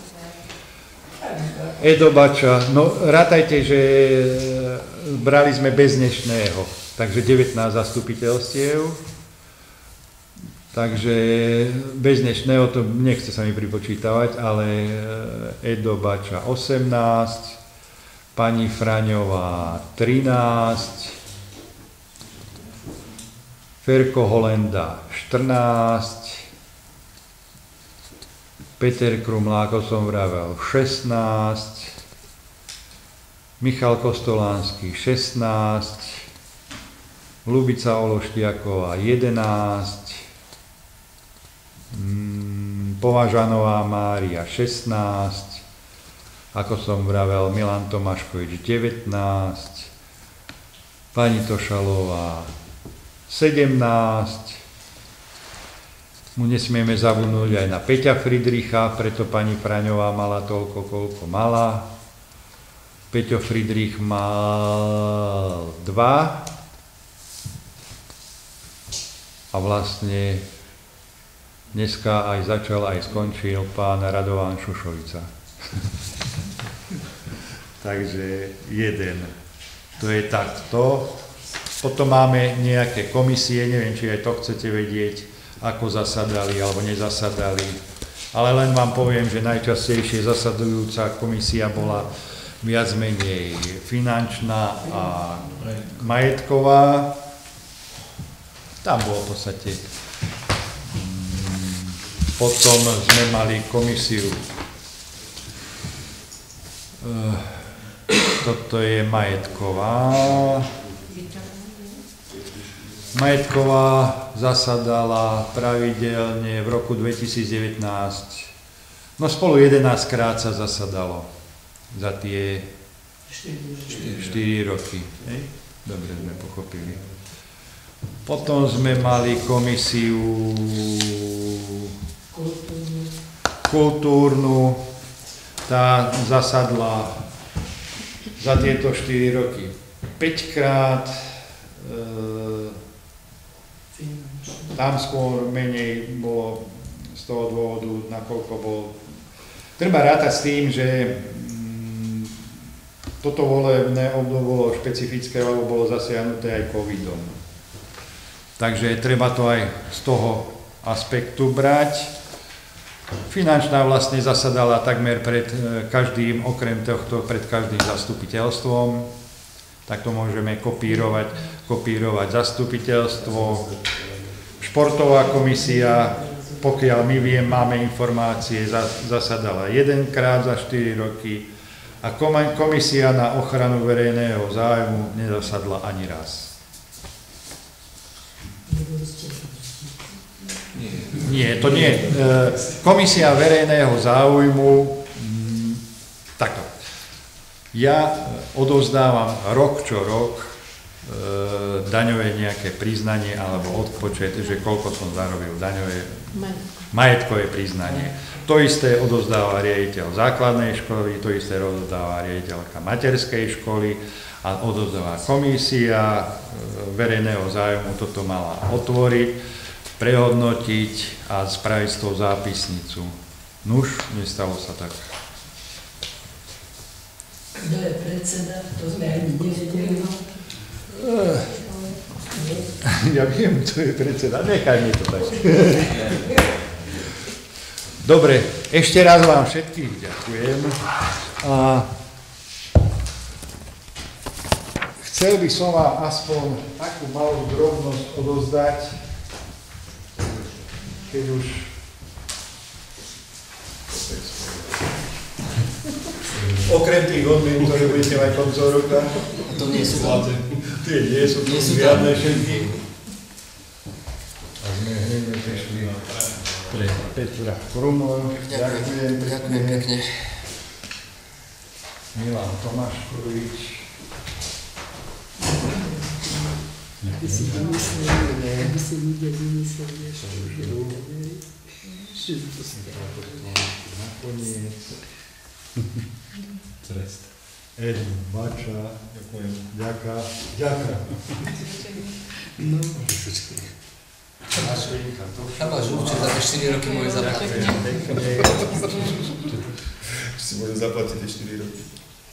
Edobača, no rátajte, že brali sme bez dnešného, takže devätnásť zastupiteľstiev, takže bez dnešného to nechce sa mi pripočítavať, ale Edobača osemnásť, pani Fraňová trinásť, Ferko Holenda štrnásť, Peter Krumlák, ako som vravel, šestnásť, Michal Kostolánsky šestnásť, Ľubica Ološtiaková jedenásť, Považanová Mária šestnásť, ako som vravel, Milan Tomáškovič devätnásť, pani Tošalová sedemnásť, mu nesmieme zabudnúť aj na Peťa Friedricha, preto pani Fraňová mala toľko, koľko mala. Peťo Friedrich mal dva a vlastne dneska aj začal, aj skončil pán Radovan Šušovica. Takže jeden. To je takto. Potom máme nejaké komisie, neviem, či aj to chcete vedieť, ako zasadali alebo nezasadali. Ale len vám poviem, že najčastejšie zasadujúca komisia bola viac menej finančná a majetková. Tam bolo v podstate. Potom sme mali komisiu. Toto je majetková. Majetková zasadala pravidelne v roku dvetisícdevätnásť. No spolu jedenásť krát sa zasadalo za tie štyri roky. Hej? Dobre sme pochopili. Potom sme mali komisiu kultúrnu. Tá zasadla za tieto štyri roky päť krát. Tam skôr menej bolo z toho dôvodu, nakoľko bol... Treba rátať s tým, že mm, toto volebné obdobie bolo špecifické, lebo bolo zasiahnuté aj covidom. Takže treba to aj z toho aspektu brať. Finančná vlastne zasadala takmer pred každým, okrem tohto, pred každým zastupiteľstvom. Tak to môžeme kopírovať, kopírovať zastupiteľstvo. Športová komisia, pokiaľ my viem, máme informácie, zasadala jedenkrát za štyri roky a komisia na ochranu verejného záujmu nezasadla ani raz. Nie, to nie. Komisia verejného záujmu, takto. Ja odovzdávam rok čo rok daňové nejaké priznanie alebo odpočet, že koľko som zarobil, daňové majetkové priznanie. To isté odovzdáva riaditeľ základnej školy, to isté odovzdáva riaditeľka materskej školy a odovzdáva komisia verejného záujmu, toto mala otvoriť, prehodnotiť a spraviť z toho zápisnicu. Nuž, nestalo sa tak. Kto je predseda? To sme ani nevedeli. Ja viem, kto je predseda. Nechaj mi to tak. Dobre, ešte raz vám všetkých ďakujem. A chcel by som vám aspoň takú malú drobnosť odovzdať, keď už Okrem tých odmien, ktoré budete mať koncov roka. To nie sú tam. Tie nie sú tu žiadne všetky. A sme hneď prišli pre Petra Krumov. Ďakujem. Ďakujem pekne. Milan Tomáškovič. Aby si vymysleli, aby si nikde vymysleli ešte. Že to stále. Nakoniec. Trest. Edmund Bača. Ďakujem. Ďaká. Ďaká. No. Našlinka. Tam máš určite za tie štyri roky moje zaplatiť. Si môže zaplatiť tie štyri roky.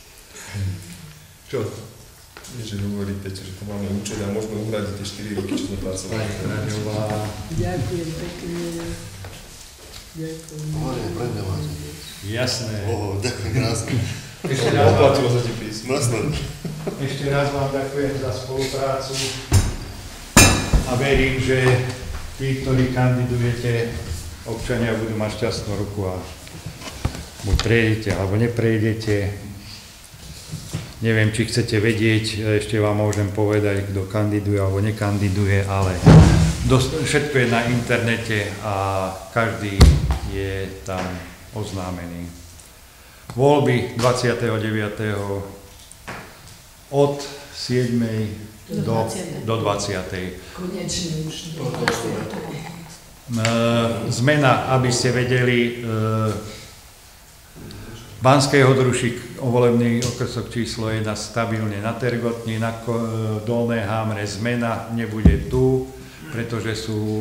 Čo? Nie, že hovorí Peťo, že to máme účet a môžeme uhradiť tie štyri roky, čo sme pracovali. Ďakujem pekne. Ďakujem. Hovorím, pre mňa máte. Jasné. Oho, ďakujem krásne. Ešte raz, Oplatilo sa ti písmo. ešte raz vám ďakujem za spoluprácu a verím, že tí, ktorí kandidujete, občania budú mať šťastnú ruku a buď prejdete, alebo neprejdete. Neviem, či chcete vedieť, ešte vám môžem povedať, kto kandiduje alebo nekandiduje, ale dosť, všetko je na internete a každý je tam oznámený. Voľby dvadsiateho deviateho od siedmej do, do dvadsiatej Konečne už. Zmena, aby ste vedeli, Banskej Hodrušík, volebný okrsok číslo jeden stabilne na Tergotni, na Dolné Hámre zmena nebude tu, pretože sú e,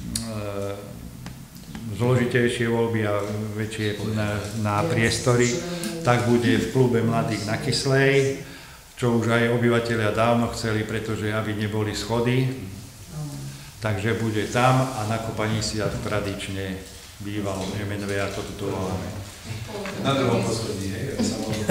zložitejšie voľby a väčšie na, na priestory, tak bude v klube mladých na Kyslej, čo už aj obyvatelia dávno chceli, pretože aby neboli schody, takže bude tam a na Kopaní si tradične bývalo, nemenuje, ako tu voláme. Na druhom posledí, hej, ja sa môžem.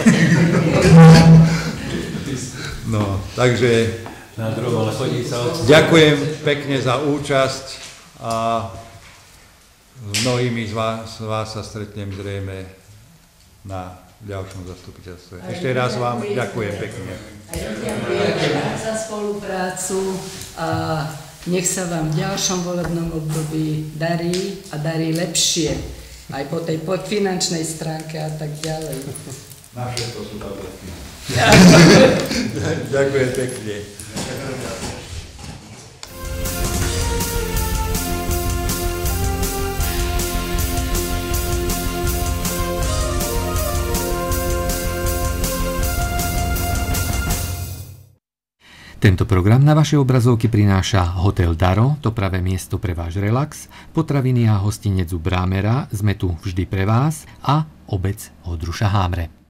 No, takže Na druhom, ale chodí sa od... ďakujem pekne za účasť a s mnohými z vás, z vás sa stretnem zrejme na ďalšom zastupiteľstve. Ešte raz vám ďakujem pekne. A ja ďakujem za spoluprácu a nech sa vám v ďalšom volebnom období darí a darí lepšie. Aj po tej finančnej stránke a tak ďalej. Na všetko sú tabletky. Ďakujem pekne. Tento program na vaše obrazovky prináša Hotel Daro, to pravé miesto pre váš relax, potraviny a hostinec u Brámera, sme tu vždy pre vás a obec Oldruša Hámre.